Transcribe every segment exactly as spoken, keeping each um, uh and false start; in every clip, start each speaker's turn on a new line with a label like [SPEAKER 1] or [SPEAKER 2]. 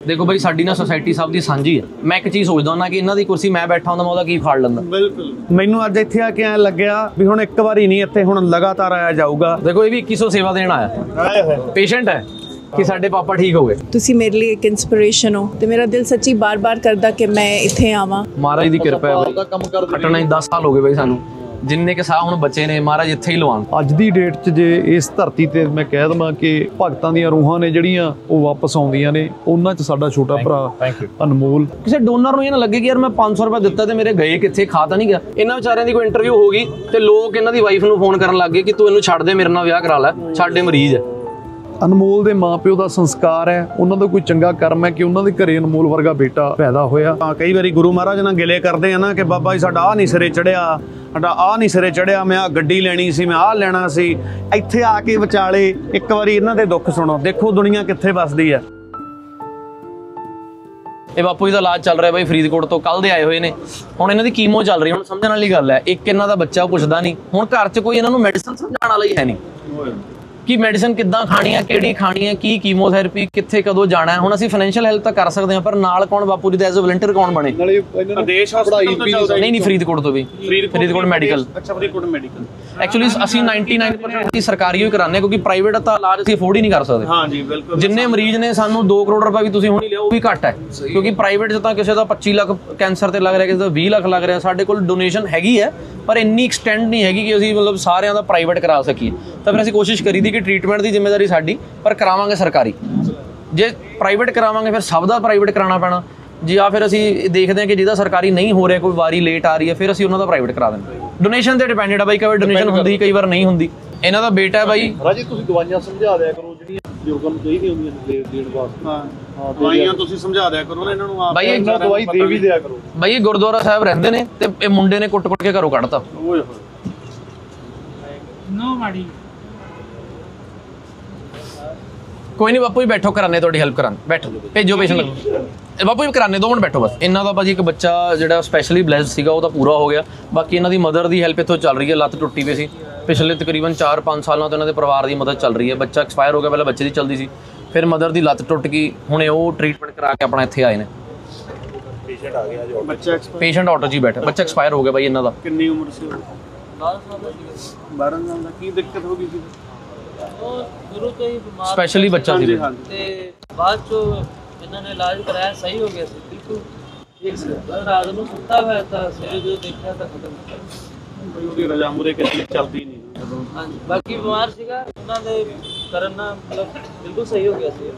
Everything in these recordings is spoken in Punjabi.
[SPEAKER 1] देखो भाई साडी ना सोसाइटी सब दी सांझी है। मैं एक चीज़ सोचदा ना कि इन्हां दी कुर्सी मैं बैठा हुंदा मैं ओहदा की फाड़ लैंदा।
[SPEAKER 2] बिल्कुल मैनूं अज इत्थे आके ऐ लग्गिया भी हुण एक वारी नहीं इत्थे हुण लगातार आया जाऊगा।
[SPEAKER 1] देखो ये भी इक्कीस सौ सेवा देण आया पेशेंट है कि साडे पापा ठीक हो गए।
[SPEAKER 3] तुसी मेरे लिए एक इंस्पिरेशन हो ते मेरा दिल सच्ची बार बार करदा कि मैं इत्थे आवां।
[SPEAKER 1] महाराज दी कृपा है भाई कटना ही दस साल हो गए भाई सानू जिन्ने के साह हुण बचे ने महाराज इत्थे ही लवान।
[SPEAKER 2] ਅੱਜ ਦੀ ਡੇਟ 'ਚ ਜੇ ਇਸ ਧਰਤੀ ਤੇ ਮੈਂ ਕਹਿ ਦਵਾਂ ਕਿ ਭਗਤਾਂ ਦੀਆਂ ਰੂਹਾਂ ਨੇ ਜਿਹੜੀਆਂ ਉਹ ਵਾਪਸ ਆਉਂਦੀਆਂ ਨੇ ਉਹਨਾਂ 'ਚ ਸਾਡਾ ਛੋਟਾ ਭਰਾ ਅਨਮੋਲ।
[SPEAKER 1] ਕਿਸੇ ਡੋਨਰ ਨੂੰ ਇਹ ਨਾ ਲੱਗੇ ਕਿ ਯਾਰ ਮੈਂ ਪੰਜ ਸੌ ਰੁਪਏ ਦਿੱਤਾ ਤੇ ਮੇਰੇ ਗਏ ਕਿੱਥੇ ਖਾ ਤਾਂ ਨਹੀਂ ਗਿਆ। ਇਹਨਾਂ ਵਿਚਾਰਿਆਂ ਦੀ ਕੋਈ ਇੰਟਰਵਿਊ ਹੋ ਗਈ ਤੇ ਲੋਕ ਇਹਨਾਂ ਦੀ ਵਾਈਫ ਨੂੰ ਫੋਨ ਕਰਨ ਲੱਗ ਗਏ ਕਿ ਤੂੰ ਇਹਨੂੰ ਛੱਡ ਦੇ ਮੇਰੇ ਨਾਲ ਵਿਆਹ ਕਰਾ ਲੈ ਸਾਡੇ ਮਰੀਜ਼ ਹੈ।
[SPEAKER 2] ਅਨਮੋਲ ਦੇ ਮਾਪਿਓ ਦਾ ਸੰਸਕਾਰ ਹੈ ਉਹਨਾਂ ਦਾ ਕੋਈ ਚੰਗਾ ਕਰਮ ਹੈ ਕਿ ਉਹਨਾਂ ਦੇ ਘਰੇ ਅਨਮੋਲ ਵਰਗਾ ਬੇਟਾ ਪੈਦਾ ਹੋਇਆ। ਕਈ ਵਾਰੀ ਗੁਰੂ ਮਹਾਰਾਜ ਨਾਲ ਗਿਲੇ ਕਰਦੇ ਆ ਨਾ ਕਿ ਬਾਬਾ ਜੀ ਸਾਡਾ ਆ ਨਹੀਂ ਸਿਰੇ ਚੜਿਆ ਸਾਡਾ ਆ ਨਹੀਂ ਸਿਰੇ ਚੜਿਆ ਮੈਂ ਆ ਗੱਡੀ ਲੈਣੀ ਸੀ ਮੈਂ ਆ ਲੈਣਾ ਸੀ। ਇੱਥੇ ਆ ਕੇ ਵਿਚਾਲੇ ਇੱਕ ਵਾਰੀ ਇਹਨਾਂ ਦੇ ਦੁੱਖ ਸੁਣੋ ਦੇਖੋ ਦੁਨੀਆ ਕਿੱਥੇ ਵੱਸਦੀ ਹੈ।
[SPEAKER 1] ਇਹ ਬਾਪੂ ਜੀ ਦਾ ਇਲਾਜ ਚੱਲ ਰਿਹਾ ਬਾਈ ਫਰੀਦਕੋਟ ਤੋਂ ਕੱਲ ਦੇ ਆਏ ਹੋਏ ਨੇ ਹੁਣ ਇਹਨਾਂ ਦੀ ਕੀਮੋ ਚੱਲ ਰਹੀ ਹੁਣ ਸਮਝਣ ਵਾਲੀ ਗੱਲ ਹੈ। ਇੱਕ ਇਹਨਾਂ ਦਾ ਬੱਚਾ ਪੁੱਛਦਾ ਨਹੀਂ ਹੁਣ ਘਰ 'ਚ ਕੋਈ ਇਹਨਾਂ ਨੂੰ ਮੈਡੀਸਨ ਸਮਝਾਉਣ ਵਾਲਾ ਹੀ ਹੈ ਨਹੀਂ कि मेडिसिन किद्दां खानी है किहड़ी खानी है की कीमोथेरेपी कित्थे कदों जाना है। हुण असीं फाइनैशियल हेल्प तां कर सकते हैं पर नाल कौन बापू जी दा एज अ वॉलंटियर कौन बने।
[SPEAKER 2] आदेश हॉस्पिटल
[SPEAKER 1] नहीं नहीं फरीदकोट तो भी फरीदकोट मैडिकल
[SPEAKER 2] अच्छा फरीदकोट मैडिकल
[SPEAKER 1] एक्चुअली असीं निन्यानवे परसेंट की सरकारी ही कराने क्योंकि प्राइवेट तां इलाज असीं अफोर्ड ही नहीं कर सकते।
[SPEAKER 2] हां जी बिल्कुल
[SPEAKER 1] जिन्ने मरीज ने सानू दो करोड़ रुपए भी तुसीं हुण ही लिओ वो भी घट है क्योंकि प्राइवेट च तां किसी दा पच्चीस लाख कैंसर ते लग रहा किसी दा बीस लाख लग रहा साडे कोल डोनेशन हैगी है पर इन्नी एक्सटेंड नहीं हैगी कि असीं मतलब सारिਆਂ ਦਾ प्राइवेट करा सकीए। तां फिर असीं कोशिश करी दी कि ट्रीटमेंट ਦੀ ਜ਼ਿੰਮੇਵਾਰੀ ਸਾਡੀ ਪਰ ਕਰਾਵਾਂਗੇ ਸਰਕਾਰੀ। ਜੇ ਪ੍ਰਾਈਵੇਟ ਕਰਾਵਾਂਗੇ ਫਿਰ ਸਭ ਦਾ ਪ੍ਰਾਈਵੇਟ ਕਰਾਉਣਾ ਪੈਣਾ ਜੀ ਆ ਫਿਰ ਅਸੀਂ ਦੇਖਦੇ ਹਾਂ ਕਿ ਜਿਹਦਾ ਸਰਕਾਰੀ ਨਹੀਂ ਹੋ ਰਿਹਾ ਕੋਈ ਵਾਰੀ ਲੇਟ ਆ ਰਹੀ ਹੈ ਫਿਰ ਅਸੀਂ ਉਹਨਾਂ ਦਾ ਪ੍ਰਾਈਵੇਟ ਕਰਾ ਦਿੰਦੇ। ਡੋਨੇਸ਼ਨ ਤੇ ਡਿਪੈਂਡਡ ਆ ਬਾਈ ਕਈ ਵਾਰ ਡੋਨੇਸ਼ਨ ਹੁੰਦੀ ਕਈ ਵਾਰ ਨਹੀਂ ਹੁੰਦੀ। ਇਹਨਾਂ ਦਾ ਬੇਟਾ ਹੈ ਬਾਈ
[SPEAKER 2] ਰਾਜੇ ਤੁਸੀਂ ਦਵਾਈਆਂ ਸਮਝਾ ਦਿਆ ਕਰੋ ਜਿਹੜੀਆਂ ਬਜ਼ੁਰਗਾਂ ਨੂੰ ਚਾਹੀਦੀਆਂ ਹੁੰਦੀਆਂ ਦੇਣ ਵਾਸਤੇ। ਹਾਂ ਦਵਾਈਆਂ ਤੁਸੀਂ ਸਮਝਾ ਦਿਆ ਕਰੋ ਇਹਨਾਂ ਨੂੰ ਆਪ ਬਾਈ ਇੱਕ ਦਵਾਈ ਦੇ ਵੀ ਦਿਆ ਕਰੋ।
[SPEAKER 1] ਬਾਈ ਇਹ ਗੁਰਦੁਆਰਾ ਸਾਹਿਬ ਰਹਿੰਦੇ ਨੇ ਤੇ ਇਹ ਮੁੰਡੇ ਨੇ ਕੁੱਟ-ਕੁੱਟ ਕੇ ਘਰੋਂ ਕੱਢਤਾ।
[SPEAKER 2] ਓਏ ਹੋਏ
[SPEAKER 4] ਨੋ ਮਾੜੀ
[SPEAKER 1] कोई नहीं बापू जी बैठो कराने थोड़ी हेल्प कराने बैठो भेजो पेशेंट बापू जी कराने दो मिनट बैठो बस। इन्हों का भाजी एक बच्चा जो स्पैशली ब्लैस्ड सीगा वो पूरा हो गया बाकी इन्हों की मदर की हेल्प इतों चल रही है लत्त टुटी पई सी पिछले तकरीबन चार पाँच सालों तो इन्होंने परिवार की मदद चल रही है। बच्चा एक्सपायर हो गया पहले बच्चे की चलती सी फिर मदर की लत्त टुट गई हुणे वो ट्रीटमेंट करा के अपना इत्थे आए ने। पेशेंट आ गया बच्चा पेशेंट ऑटो जी बैठा बच्चा एक्सपायर हो गया भाई इन्हों का।
[SPEAKER 2] कितनी उम्र से बारह साल का की दिक्कत हो गई थी
[SPEAKER 4] शुरू तो ही बीमार
[SPEAKER 1] स्पेशली बच्चा सी
[SPEAKER 4] ते बाद जो इन्होंने इलाज कराया सही हो गया सी बिल्कुल एक से रात को सुता हुआ था सवेरे जो देखा था खत्म
[SPEAKER 2] ਉਹਦੀ ਰਜਾ ਮੁਰੇ ਕਿਸੇ ਚੱਲਦੀ ਨਹੀਂ।
[SPEAKER 4] हां जी बाकी बीमार ਸੀਗਾ ਉਹਨਾਂ ਦੇ ਕਰਨ ਨਾਲ ਮਤਲਬ ਬਿਲਕੁਲ ਸਹੀ ਹੋ ਗਿਆ ਸੀ।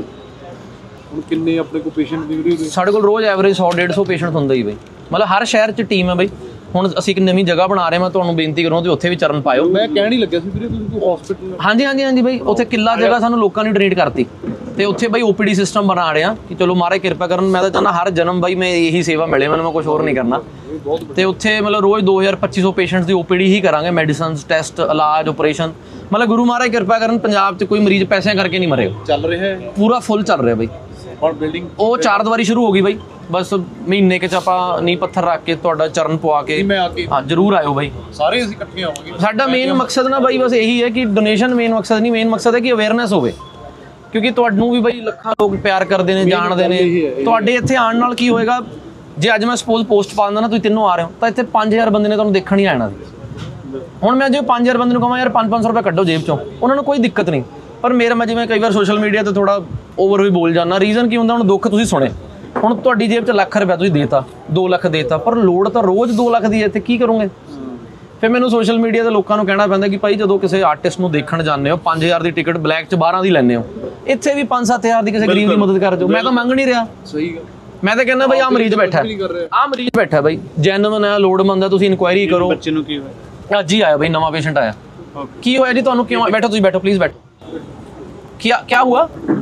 [SPEAKER 2] ਹੁਣ ਕਿੰਨੇ ਆਪਣੇ ਕੋ ਪੇਸ਼ੈਂਟ ਦੀ ਵੀਡੀਓ
[SPEAKER 1] ਸਾਡੇ ਕੋਲ ਰੋਜ਼ ਐਵਰੇਜ ਸੌ ਡੇਢ ਸੌ ਪੇਸ਼ੈਂਟ ਹੁੰਦਾ ਹੀ ਬਈ ਮਤਲਬ ਹਰ ਸ਼ਹਿਰ 'ਚ ਟੀਮ ਹੈ ਬਈ। ਹੁਣ ਅਸੀਂ ਇੱਕ ਨਵੀਂ ਜਗ੍ਹਾ ਬਣਾ ਰਹੇ ਮੈਂ ਤੁਹਾਨੂੰ ਬੇਨਤੀ ਕਰੂੰ ਤੇ ਉੱਥੇ ਵੀ ਚਰਨ ਪਾਇਓ।
[SPEAKER 2] ਮੈਂ ਕਹਿਣ ਹੀ ਲੱਗਿਆ ਸੀ ਵੀਰੇ ਤੁਸੀਂ ਕੋਈ ਹਸਪੀਟਲ
[SPEAKER 1] ਹਾਂਜੀ ਹਾਂਜੀ ਹਾਂਜੀ ਬਈ ਉੱਥੇ ਕਿੱਲਾ ਜਗ੍ਹਾ ਸਾਨੂੰ ਲੋਕਾਂ ਨੇ ਡੋਨੇਟ ਕਰਤੀ ਤੇ ਉੱਥੇ ਬਈ ਓਪੀਡੀ ਸਿਸਟਮ ਬਣਾ ਰਹੇ ਆ ਕਿ ਚਲੋ ਮਹਾਰਾਜ ਕਿਰਪਾ ਕਰਨ। ਮੈਂ ਤਾਂ ਚਾਹੁੰਦਾ ਹਰ ਜਨਮ ਬਈ ਮੈਂ ਇਹੀ ਸੇਵਾ ਮਿਲੇ ਮੈਨੂੰ ਮੈਂ ਕੁਝ ਹੋਰ ਨਹੀਂ ਕਰਨਾ ਤੇ ਉੱਥੇ ਮਤਲਬ ਰੋਜ਼ ਦੋ ਹਜ਼ਾਰ ਪੱਚੀ ਸੌ ਪੇਸ਼ੈਂਟਸ ਦੀ ਓਪੀਡੀ ਹੀ ਕਰਾਂਗੇ ਮੈਡੀਸਨਸ ਟੈਸਟ ਇਲਾਜ ਆਪਰੇਸ਼ਨ ਮਤਲਬ ਗੁਰੂ ਮਹਾਰਾਜ ਕਿਰਪਾ ਕਰਨ ਪੰਜਾਬ 'ਚ ਕੋਈ ਮਰੀਜ਼ ਪੈਸਿਆਂ ਕਰਕੇ ਨਹੀਂ ਮਰੇ।
[SPEAKER 2] ਚੱਲ ਰਿਹਾ ਹੈ
[SPEAKER 1] ਪੂਰਾ ਫੁੱਲ ਚੱਲ ਰਿਹਾ ਬਈ।
[SPEAKER 2] ਔਰ ਬਿਲਡਿੰਗ
[SPEAKER 1] ਉਹ ਚਾਰ ਦੀਵਾਰੀ ਸ਼ੁਰੂ ਹੋ ਗਈ ਬਈ ਬਸ ਮਹੀਨੇ ਕੇ ਚ ਆਪਾਂ ਨੀਂਹ ਪੱਥਰ ਰੱਖ ਕੇ ਤੁਹਾਡਾ ਚਰਨ ਪਵਾ ਕੇ ਹਾਂ ਜ਼ਰੂਰ ਆਇਓ ਬਾਈ
[SPEAKER 2] ਸਾਰੇ ਅਸੀਂ ਇਕੱਠੇ ਆਵਾਂਗੇ।
[SPEAKER 1] ਸਾਡਾ ਮੇਨ ਮਕਸਦ ਨਾ ਬਾਈ ਬਸ ਇਹੀ ਹੈ ਕਿ ਡੋਨੇਸ਼ਨ ਮੇਨ ਮਕਸਦ ਨਹੀਂ ਮੇਨ ਮਕਸਦ ਹੈ ਕਿ ਅਵੇਅਰਨੈਸ ਹੋਵੇ ਕਿਉਂਕਿ ਤੁਹਾਨੂੰ ਵੀ ਬਾਈ ਲੱਖਾਂ ਲੋਕ ਪਿਆਰ ਕਰਦੇ ਨੇ ਜਾਣਦੇ ਨੇ। ਤੁਹਾਡੇ ਇੱਥੇ ਆਉਣ ਨਾਲ ਕੀ ਹੋਏਗਾ ਜੇ ਅੱਜ ਮੈਂ ਸਪੋਜ਼ ਪੋਸਟ ਪਾ ਦਿੰਦਾ ਨਾ ਤੁਸੀਂ ਤਿੰਨੋਂ ਆ ਰਹੇ ਹੋ ਤਾਂ ਇੱਥੇ ਪੰਜ ਹਜ਼ਾਰ ਬੰਦੇ ਨੇ ਤੁਹਾਨੂੰ ਦੇਖਣ ਹੀ ਆਣਾ ਸੀ। ਹੁਣ ਮੈਂ ਜੇ ਪੰਜ ਹਜ਼ਾਰ ਬੰਦੇ ਨੂੰ ਕਹਾਂ ਯਾਰ ਪੰਜ ਪੰਜ ਸੌ ਰੁਪਏ ਕੱਢੋ ਜੇਬ ਚੋਂ ਉਹਨਾਂ ਨੂੰ ਕੋਈ ਦਿੱਕਤ ਨਹੀਂ ਪਰ ਮੇਰਾ ਮੈਂ ਜਿਵੇਂ ਕਈ ਵਾਰ ਸੋਸ਼ਲ ਮੀਡੀਆ ਤੇ ਥੋੜਾ ਓਵਰ ਵੀ ਬੋਲ ਜਾਂਦਾ ਰੀਜ਼ਨ ਕੀ ਹੁੰਦਾ ਹੁਣ ਦੁੱਖ ਤੁਸੀਂ ਸੁਣੇ ਹੁਣ ਤੁਹਾਡੀ ਜੇਬ 'ਚ ਲੱਖ ਰੁਪਇਆ ਤੁਸੀਂ ਦੇਤਾ ਦੋ ਲੱਖ ਦੇਤਾ ਪਰ ਲੋੜ ਤਾਂ ਰੋਜ਼ ਦੋ ਲੱਖ ਦੀ ਹੈ ਤੇ ਕੀ ਕਰੋਗੇ। ਫਿਰ ਮੈਨੂੰ ਸੋਸ਼ਲ ਮੀਡੀਆ ਤੇ ਲੋਕਾਂ ਨੂੰ ਕਹਿਣਾ ਪੈਂਦਾ ਕਿ ਭਾਈ ਜਦੋਂ ਕਿਸੇ ਆਰਟਿਸਟ ਨੂੰ ਦੇਖਣ ਜਾਂਦੇ ਹੋ ਪੰਜ ਹਜ਼ਾਰ ਦੀ ਟਿਕਟ ਬਲੈਕ 'ਚ ਬਾਰਾਂ ਦੀ ਲੈਂਦੇ ਹੋ ਇੱਥੇ ਵੀ ਪੰਜ ਸੱਤ ਹਜ਼ਾਰ ਦੀ ਕਿਸੇ ਗਰੀਬ ਦੀ ਮਦਦ ਕਰ ਦਿਓ। ਮੈਂ ਤਾਂ ਮੰਗ ਨਹੀਂ ਰਿਹਾ
[SPEAKER 2] ਸਹੀ ਗੱਲ
[SPEAKER 1] ਮੈਂ ਤਾਂ ਕਹਿੰਦਾ ਬਾਈ ਆਹ ਮਰੀਜ਼ ਬੈਠਾ ਆਹ ਮਰੀਜ਼ ਬੈਠਾ ਬਾਈ ਜੈਨੂਇਨ ਹੈ ਲੋੜਮੰਦ ਹੈ ਤੁਸੀਂ ਇਨਕੁਆਇਰੀ ਕਰੋ।
[SPEAKER 2] ਬੱਚੇ ਨੂੰ ਕੀ ਹੋਇਆ
[SPEAKER 1] ਅੱਜ ਹੀ ਆਇਆ ਬਾਈ ਨਵਾਂ ਪੇਸ਼ੈਂਟ ਆਇਆ ਕੀ ਹੋਇਆ ਜੀ ਤੁਹਾਨੂੰ ਕਿਉਂ ਬੈਠੋ ਤੁਸੀਂ बैठो प्लीज बैठो क्या क्या हुआ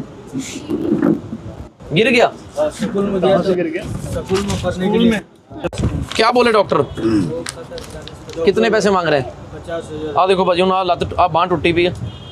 [SPEAKER 1] गिर गया
[SPEAKER 4] स्कूल में गया गिर गया स्कूल में पढ़ने के लिए
[SPEAKER 1] क्या बोले डॉक्टर कितने पैसे मांग रहे हैं
[SPEAKER 4] पचास हजार
[SPEAKER 1] आ देखो भाजी आ लत आ बांह टुटी पई है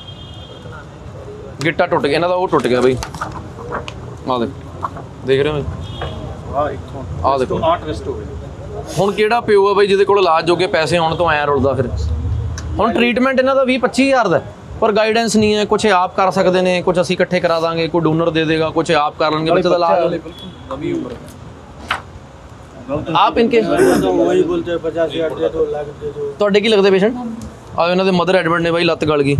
[SPEAKER 1] गिट्टा टुट गया इन्हां दा वो टुट गया भाई आ देखो देख रहे हो
[SPEAKER 2] ਆ ਇੱਕ
[SPEAKER 1] आ देखो
[SPEAKER 2] आठ रेस्ट हो गए
[SPEAKER 1] ਹੁਣ ਕਿਹੜਾ ਪਿਓ ਆ ਬਾਈ ਜਿਹਦੇ ਕੋਲ ਇਲਾਜ ਜੋਗੇ ਪੈਸੇ ਆਉਣ ਤੋਂ ਐ ਰੁਲਦਾ ਫਿਰ ਹੁਣ ਟ੍ਰੀਟਮੈਂਟ ਇਹਨਾਂ ਦਾ ਵੀਹ ਪੱਚੀ ਹਜ਼ਾਰ ਦਾ ਪਰ ਗਾਈਡੈਂਸ ਨਹੀਂ ਹੈ। ਕੁਛ ਇਹ ਆਪ ਕਰ ਸਕਦੇ ਨੇ, ਕੁਛ ਅਸੀਂ ਇਕੱਠੇ ਕਰਾ ਦਾਂਗੇ, ਕੋਈ ਡੋਨਰ ਦੇ ਦੇਗਾ, ਕੁਛ ਇਹ ਆਪ ਕਰ ਲੈਣਗੇ, ਬੱਚੇ ਦਾ ਇਲਾਜ।
[SPEAKER 2] ਨਵੀਂ ਉਮਰ
[SPEAKER 1] ਆਪ ਇਨਕੇ
[SPEAKER 4] वही बोलते हैं पचास हजार दे दो, लाख दे दो।
[SPEAKER 1] ਤੁਹਾਡੇ ਕੀ ਲੱਗਦੇ ਪੇਸ਼ੈਂਟ? ਆ ਇਹਨਾਂ ਦੇ ਮਦਰ ਐਡਮਿਟ ਨੇ ਬਾਈ, ਲੱਤ ਗਲ ਗਈ।